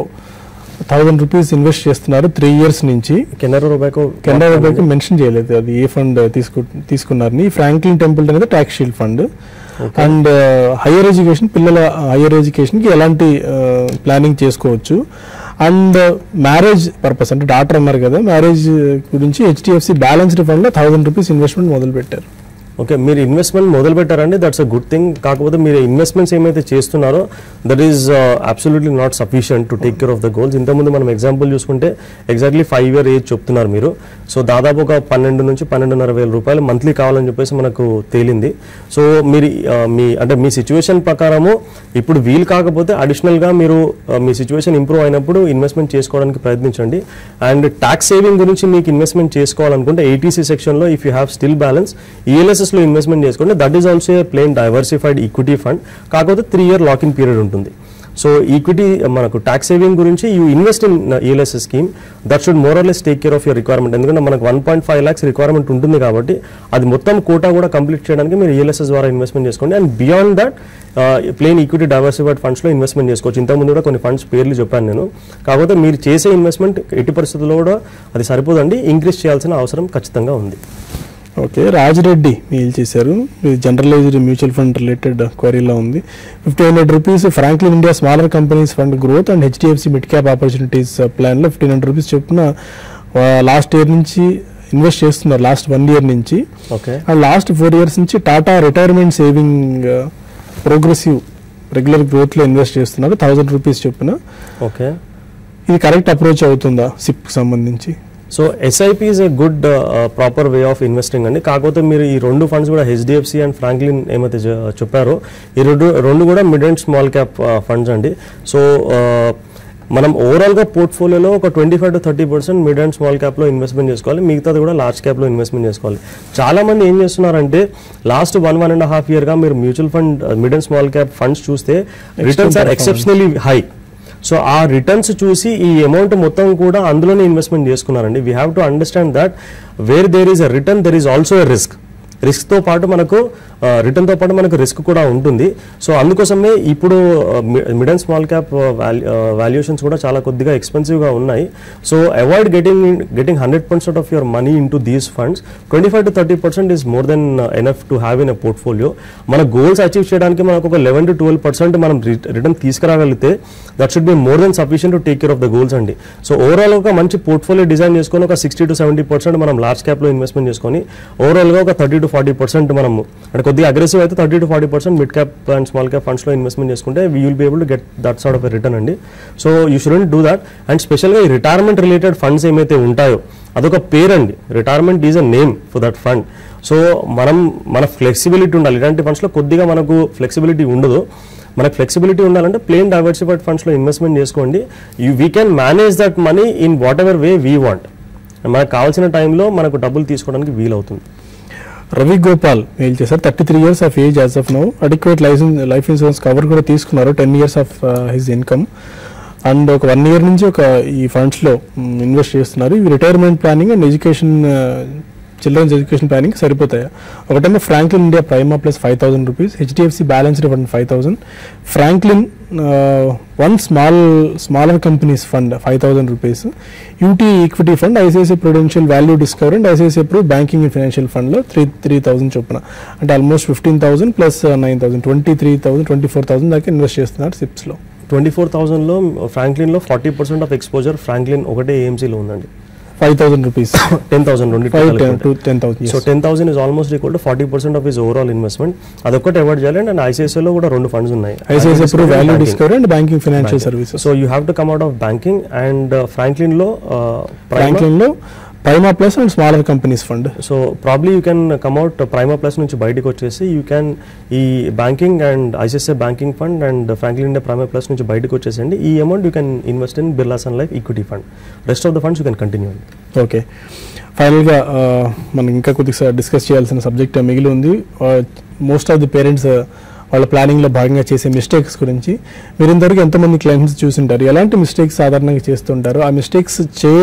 1000 rupees invest చేస్తున్నారు 3 years నుంచి. కెనరా రొబాకో మెన్షన్ చేయలేదు అది ఏ ఫండ్ తీసుకున్నారని. ఫ్రాంక్లిన్ టెంపుల్టన్ అనేది tax shield fund. And higher education, పిల్లల హైయర్ ఎడ్యుకేషన్కి ఎలాంటి ప్లానింగ్ చేసుకోవచ్చు. అండ్ మ్యారేజ్ పర్పస్ అంటే డాక్టర్ అన్నారు కదా, మ్యారేజ్ గురించి హెచ్డిఎఫ్సి బ్యాలెన్స్డ్ ఫండ్లో 1000 రూపీస్ ఇన్వెస్ట్మెంట్ మొదలు పెట్టారు. ఓకే, మీరు ఇన్వెస్ట్మెంట్ మొదలు పెట్టారండి, దట్స్ అ గుడ్ థింగ్. కాకపోతే మీరు ఇన్వెస్ట్మెంట్స్ ఏమైతే చేస్తున్నారో that is absolutely not sufficient to take care of the goals. ఇంతకుముందు మనం ఎగ్జాంపుల్ చూసుకుంటే ఎగ్జాక్ట్లీ 5 year ఏజ్ చెప్తున్నారు మీరు. సో దాదాపు ఒక 12 నుంచి 12,500 రూపాయలు మంత్లీ కావాలని చెప్పేసి మనకు తేలింది. సో మీరు మీ సిచ్యువేషన్ ప్రకారము ఇప్పుడు వీలు కాకపోతే అడిషనల్గా మీరు మీ సిచ్యువేషన్ ఇంప్రూవ్ అయినప్పుడు ఇన్వెస్ట్మెంట్ చేసుకోవడానికి ప్రయత్నించండి. అండ్ ట్యాక్స్ సేవింగ్ గురించి మీకు ఇన్వెస్ట్మెంట్ చేసుకోవాలనుకుంటే 80C సెక్షన్లో if you have still balance ఈఎల్ఎస్ఎస్లో ఇన్వెస్ట్మెంట్ చేసుకోండి. That is also a plain diversified equity fund. కాకపోతే 3 year లాకింగ్ పీరియడ్ ఉంటుంది. సో ఈక్విటీ మనకు ట్యాక్స్ సేవింగ్ గురించి you invest in ELSS scheme that should more or less take care of your requirement. ఎందుకంటే మనకు 1.5 lakhs requirement ఉంటుంది కాబట్టి అది మొత్తం కోటా కూడా కంప్లీట్ చేయడానికి మీరు ఈఎల్ఎస్ఎస్ ద్వారా ఇన్వెస్ట్మెంట్ చేసుకోండి. And beyond that plain equity diversified ఫండ్స్లో ఇన్వెస్ట్మెంట్ చేసుకోవచ్చు. ఇంతకుముందు కూడా కొన్ని ఫండ్స్ పేర్లు చెప్పాను నేను. కాకపోతే మీరు చేసే ఇన్వెస్ట్మెంట్ ఎట్టి పరిస్థితుల్లో కూడా అది సరిపోదండి, ఇంక్రీజ్ చేయాల్సిన అవసరం ఖచ్చితంగా ఉంది. ఓకే, రాజిరెడ్డి మెయిల్ చేశారు. ఇది జనరలైజ్డ్ మ్యూచువల్ ఫండ్ రిలేటెడ్ క్వరీలో ఉంది. 1,500 rupees Franklin India smaller companies fund growth and HDFC mid cap opportunities ప్లాన్లో 1,500 రూపీస్ చొప్పున లాస్ట్ ఇయర్ నుంచి ఇన్వెస్ట్ చేస్తున్నారు, లాస్ట్ 1 year నుంచి. ఓకే, అండ్ లాస్ట్ 4 years నుంచి Tata retirement saving progressive regular గ్రోత్లో ఇన్వెస్ట్ చేస్తున్నారు 1,000 రూపీస్ చొప్పున. ఓకే, ఇది కరెక్ట్ అప్రోచ్ అవుతుందా సిప్కి సంబంధించి? So SIP is a good proper way of investing అండి. కాకపోతే మీరు ఈ 2 ఫండ్స్ కూడా హెచ్డిఎఫ్సి అండ్ ఫ్రాంక్లిన్ ఏమైతే చెప్పారో ఈ రెండు కూడా mid and small cap funds అండి. సో మనం ఓవరాల్గా పోర్ట్ఫోలియోలో ఒక 25 to 30% మిడ్ అండ్ స్మాల్ క్యాప్లో ఇన్వెస్ట్మెంట్ చేసుకోవాలి, మిగతాది కూడా లార్జ్ క్యాప్లో ఇన్వెస్ట్మెంట్ చేసుకోవాలి. చాలా మంది ఏం చేస్తున్నారంటే లాస్ట్ 1.5 yearగా మీరు mutual fund mid and small cap funds చూస్తే returns are exceptionally high. So ఆ రిటర్న్స్ చూసి ఈ అమౌంట్ మొత్తం కూడా అందులోనే ఇన్వెస్ట్మెంట్ చేసుకున్నారండి. We have to understand that where there is a return there is also a risk. రిస్క్తో పాటు మనకు రిటర్న్తో పాటు మనకు రిస్క్ కూడా ఉంటుంది. సో అందుకోసమే ఇప్పుడు mid and small cap valuations కూడా చాలా కొద్దిగా ఎక్స్పెన్సివ్గా ఉన్నాయి. So avoid getting 100% of your money into these funds. 25 to 30% is more than enough to have in a portfolio. మన గోల్స్ అచీవ్ చేయడానికి మనకు ఒక 11 to 12% మనం రిటర్న్ తీసుకురాగలిగితే that should be more than sufficient to take care of the goals అండి. So overall ఒక మంచి పోర్ట్ఫోలియో డిజైన్ చేసుకొని ఒక 60 to 70% మనం లార్జ్ క్యాప్లో ఇన్వెస్ట్మెంట్ చేసుకొని ఓవరాల్గా ఒక 30 to 40% మనము అంటే కొద్దిగా అగ్రెసివ్ అయితే 30 to 40% mid cap and small cap ఫండ్స్లో ఇన్వెస్ట్మెంట్ చేసుకుంటే we will be able to get that sort of return అండి. So you shouldn't do that. And స్పెషల్గా ఈ రిటైర్మెంట్ రిలేటెడ్ ఫండ్స్ ఏమైతే ఉంటాయో అదొక పేరండి. Retirement is a name for that fund. So మన ఫ్లెక్సిబిలిటీ ఉండాలి. ఇలాంటి ఫండ్స్లో కొద్దిగా మనకు ఫ్లెక్సిబిలిటీ ఉండదు. మనకు ఫ్లెక్సిబిలిటీ ఉండాలంటే ప్లేన్ డైవర్సిఫైడ్ ఫండ్స్లో ఇన్వెస్ట్మెంట్ చేసుకోండి. We can manage that money in whatever way we want. మనకు కావాల్సిన టైంలో మనకు డబ్బులు తీసుకోవడానికి వీలవుతుంది. రవి గోపాల్ మెయిల్ చేశారు. 33 years of age as of now. Adequate life insurance cover కూడా తీసుకున్నారు. 10 years of his income and ఒక 1 year నుంచి ఈ ఫండ్స్లో ఇన్వెస్ట్ చేస్తున్నారు. ఇవి retirement planning and education, children's education planning సరిపోతాయి. ఒకటేమో Franklin India Prima Plus 5,000 rupees, HDFC balanced fund 5,000, Franklin one smaller companies fund 5,000 rupees, UTI equity fund, ICICI Prudential value discover and ICICI Pru banking and financial ఫండ్లో 3,000 చొప్పున, అంటే almost 15,000 plus 9,000 23,000 24,000 దాకా invest చేస్తున్నారు సిప్స్లో. 24,000లో ఫ్రాంక్లిన్లో 40% ఆఫ్ ఎక్స్పోజర్ ఫ్రాంక్లిన్ ఒకటే ఏఎంసీలో ఉందండి. 5,000 rupees, 10,000 to 10,000. So 10,000 is almost equal to 40% of his overall investment. అదొక్కటి అవాయిడ్ చేయాలి. అండ్ ఐసిఐసిఐలో కూడా 2 ఫండ్స్ ఉన్నాయి, ICICI Pru value discovery and banking financial services. So you have to come out of banking. And ఫ్రాంక్లిన్లో Prima Plus and smaller companies fund. So probably you can come out Prima Plus నుంచి బయటకు వచ్చేసి you can ఈ banking and ICICI banking fund and Franklin India Prima Plus నుంచి బయటకు వచ్చేసండి. ఈ amount you can invest in Birla Sun Life equity fund. Rest of the funds you can continue. Okay, ఫైనల్గా మనం ఇంకా కొద్దిగా డిస్కస్ చేయాల్సిన సబ్జెక్ట్ మిగిలి ఉంది. మోస్ట్ ఆఫ్ ది పేరెంట్స్ వాళ్ళ ప్లానింగ్లో భాగంగా చేసే మిస్టేక్స్ గురించి మీరు ఇంతవరకు ఎంతమంది క్లయింట్స్ చూసింటారు? ఎలాంటి మిస్టేక్స్ సాధారణంగా చేస్తుంటారు? ఆ మిస్టేక్స్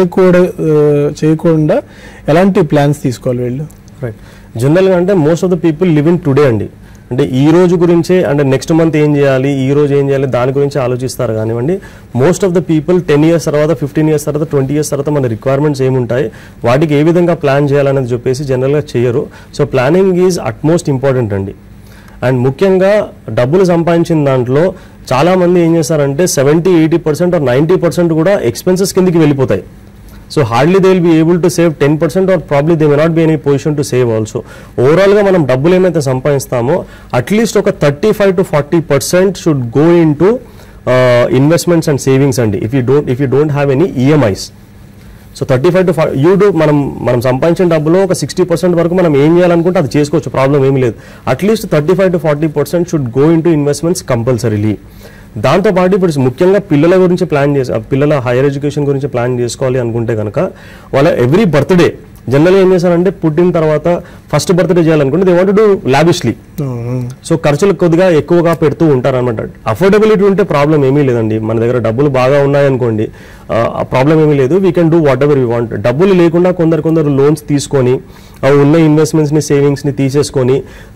చేయకుండా ఎలాంటి ప్లాన్స్ తీసుకోవాలి వీళ్ళు? రైట్, జనరల్గా అంటే most of the people live in today అండి. అంటే ఈ రోజు గురించే, అంటే నెక్స్ట్ మంత్ ఏం చేయాలి, ఈ రోజు ఏం చేయాలి, దాని గురించి ఆలోచిస్తారు కానివ్వండి. Most of the people 10 years తర్వాత, 15 years తర్వాత, 20 years తర్వాత మన రిక్వైర్మెంట్స్ ఏముంటాయి, వాటికి ఏ విధంగా ప్లాన్ చేయాలనేది చెప్పేసి జనరల్గా చేయరు. So planning is utmost important అండి. అండ్ ముఖ్యంగా డబ్బులు సంపాదించిన దాంట్లో చాలామంది ఏం చేస్తారంటే 70-80% or 90% కూడా ఎక్స్పెన్సెస్ కిందకి వెళ్ళిపోతాయి. So hardly they will be able to save 10% or probably they may not be any position to save also. ఓవరాల్గా మనం డబ్బులు ఏమైతే సంపాదిస్తామో అట్లీస్ట్ ఒక 35 to 40% should go into investments and savings అండి. If you don't have any EMIs. So 35 to 40 మనం సంపాదించిన డబ్బులో ఒక 60% వరకు మనం ఏం చేయాలనుకుంటే అది చేసుకోవచ్చు, ప్రాబ్లం ఏమీ లేదు. At least 35 to 40% should go into investments compulsorily. దాంతోపాటు ఇప్పుడు ముఖ్యంగా పిల్లల గురించి పిల్లల హైయర్ ఎడ్యుకేషన్ గురించి ప్లాన్ చేసుకోవాలి అనుకుంటే కనుక వాళ్ళ ఎవ్రీ బర్త్డే జనరల్గా ఏం చేస్తారంటే పుట్టిన తర్వాత ఫస్ట్ బర్త్డే చేయాలనుకుంటే they want to do lavishly. So ఖర్చులు కొద్దిగా ఎక్కువగా పెడుతూ ఉంటారు అనమాట. అఫోర్డబిలిటీ ఉంటే ప్రాబ్లం ఏమీ లేదండి. మన దగ్గర డబ్బులు బాగా ఉన్నాయనుకోండి, ప్రాబ్లం ఏమీ లేదు. We can do whatever we want. డబ్బులు లేకుండా కొందరు లోన్స్ తీసుకొని ఉన్న ఇన్వెస్ట్మెంట్స్ని సేవింగ్స్ని తీసేసుకొని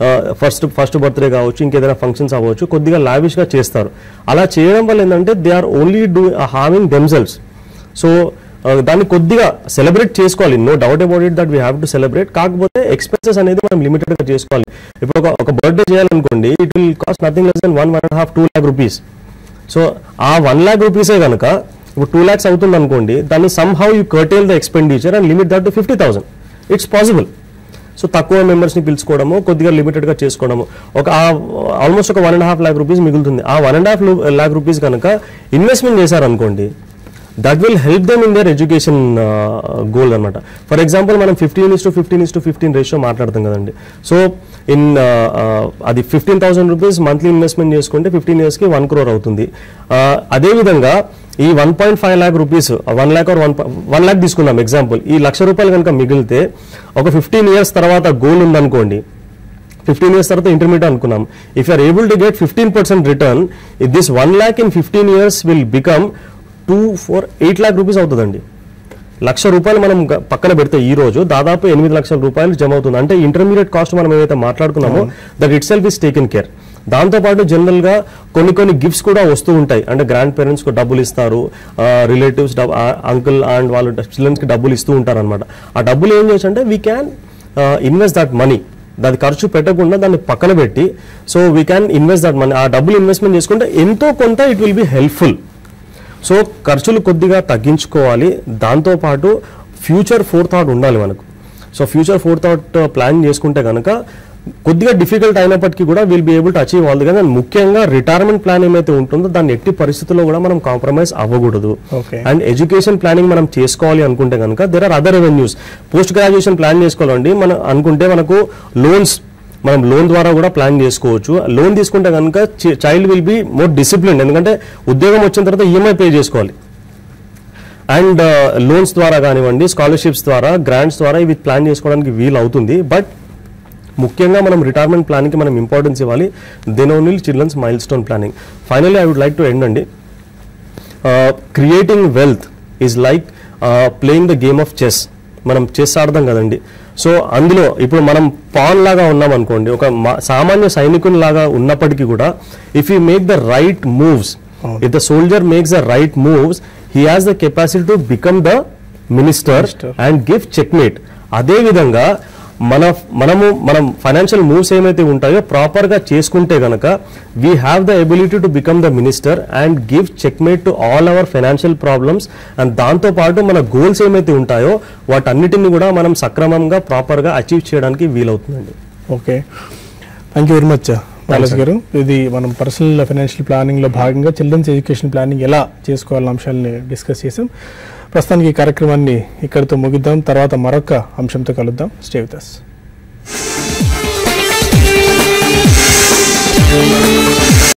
ఫస్ట్ బర్త్డే కావచ్చు, ఇంకేదైనా ఫంక్షన్స్ అవ్వచ్చు, కొద్దిగా లావిష్గా చేస్తారు. అలా చేయడం వల్ల ఏంటంటే they are only harming themselves. So దాన్ని కొద్దిగా సెలబ్రేట్ చేసుకోవాలి, no doubt about it that we have to celebrate. కాకపోతే ఎక్స్పెన్సెస్ అనేది మనం లిమిటెడ్గా చేసుకోవాలి. ఇప్పుడు ఒక బర్త్డే చేయాలనుకోండి, it will cost nothing less than 1.5-2 lakh rupees. So ఆ 1 lakh rupees కనుక ఇప్పుడు 2 lakhs అవుతుంది అనుకోండి, దాన్ని somehow you curtail the expenditure and limit that to 50,000. It's possible. So తక్కువ మెంబర్స్ని పిలుచుకోవడము, కొద్దిగా లిమిటెడ్గా చేసుకోవడము, ఆల్మోస్ట్ ఒక 1.5 lakh rupees మిగులుతుంది. ఆ 1.5 lakh rupees కనుక ఇన్వెస్ట్మెంట్ చేశారనుకోండి, that will help them in their education goal అనమాట. ఫర్ ఎగ్జాంపుల్ మనం 15:15 రేషియో మాట్లాడతాం కదండి. సో అది 15,000 rupees మంత్లీ ఇన్వెస్ట్మెంట్ చేసుకుంటే 15 yearsకి 1 crore అవుతుంది. అదేవిధంగా ఈ 1.5 lakh rupees, 1 lakh or 1 lakh తీసుకుందాం ఎగ్జాంపుల్. ఈ ₹1,00,000 కనుక మిగిలితే ఒక 15 years తర్వాత గోల్ ఉందనుకోండి, 15 years తర్వాత ఇంటర్మీడియట్ అనుకున్నాం. If you are able to get 15% return, this 1 lakh in 15 years will become 8 lakh rupees అవుతుందండి. ₹1,00,000 మనం పక్కన పెడితే ఈ రోజు దాదాపు 8 లక్షల రూపాయలు జమ అవుతుంది. అంటే ఇంటర్మీడియట్ కాస్ట్ మనం ఏదైతే మాట్లాడుకున్నామో that itself is taken care. దాంతోపాటు జనరల్గా కొన్ని గిఫ్ట్స్ కూడా వస్తూ ఉంటాయి. అంటే గ్రాండ్ పేరెంట్స్కి డబ్బులు ఇస్తారు, రిలేటివ్స్ అంకుల్ అండ్ వాళ్ళు చిల్డ్రన్స్కి డబ్బులు ఇస్తూ ఉంటారు అనమాట. ఆ డబ్బులు ఏం చేయొచ్చు అంటే we can invest that money. దాని ఖర్చు పెట్టకుండా దాన్ని పక్కన పెట్టి, so we can invest that money. ఆ డబ్బులు ఇన్వెస్ట్మెంట్ చేసుకుంటే ఎంతో కొంత it will be helpful. So ఖర్చులు కొద్దిగా తగ్గించుకోవాలి. దాంతోపాటు ఫ్యూచర్ ఫోర్ థాట్ ఉండాలి మనకు. సో ఫ్యూచర్ ఫోర్థాట్ ప్లాన్ చేసుకుంటే కనుక కొద్దిగా డిఫికల్ట్ అయినప్పటికీ కూడా will be able to achieve all the goals. And ముఖ్యంగా రిటైర్మెంట్ ప్లాన్ ఏమైతే ఉంటుందో దాన్ని ఎట్టి పరిస్థితుల్లో కూడా మనం కాంప్రమైజ్ అవ్వకూడదు. అండ్ ఎడ్యుకేషన్ ప్లానింగ్ మనం చేసుకోవాలి అనుకుంటే కనుక there are other revenues. Post graduation plan చేసుకోవాలండి మనం అనుకుంటే మనకు లోన్స్, మనం లోన్ ద్వారా కూడా ప్లాన్ చేసుకోవచ్చు. లోన్ తీసుకుంటే కనుక child will be more discipline, ఎందుకంటే ఉద్యోగం వచ్చిన తర్వాత ఈఎంఐ పే చేసుకోవాలి. అండ్ లోన్స్ ద్వారా కానివ్వండి, స్కాలర్షిప్స్ ద్వారా, గ్రాంట్స్ ద్వారా ఇవి ప్లాన్ చేసుకోవడానికి వీలు అవుతుంది. బట్ ముఖ్యంగా మనం రిటైర్మెంట్ ప్లాన్కి మనం ఇంపార్టెన్స్ ఇవ్వాలి. Then only children's milestone planning. Finally I would like to end అండి, creating wealth is like playing the game of chess. మనం చెస్ ఆడదాం కదండి. సో అందులో ఇప్పుడు మనం పాన్ లాగా ఉన్నాం అనుకోండి, ఒక సామాన్య సైనికుని లాగా ఉన్నప్పటికీ కూడా if you make the right moves, if the soldier makes the right moves, he has the capacity to become the minister and give checkmate. అదే విధంగా మనం ఫైనాన్షియల్ మూవ్స్ ఏమైతే ఉంటాయో ప్రాపర్ గా చేసుకుంటే గనక we have the ability to become the minister and give checkmate to all our financial problems. And దాంతో పాటు మన గోల్స్ ఏమైతే ఉంటాయో వాటన్నిటిని కూడా మనం సక్రమంగా ప్రాపర్ గా అచీవ్ చేయడానికి వీలవుతుందండి. Okay, thank you very much Balaji గారు. ఇది మనం పర్సనల్ ఫైనాన్షియల్ ప్లానింగ్ లో భాగంగా చిల్డ్రన్స్ ఎడ్యుకేషన్ ప్లానింగ్ ఎలా చేసుకోవాలన్న అంశాలని డిస్కస్ చేసాం. ప్రస్తుతానికి ఈ కార్యక్రమాన్ని ఇక్కడితో ముగిద్దాం. తర్వాత మరొక అంశంతో కలుద్దాం. Stay with us.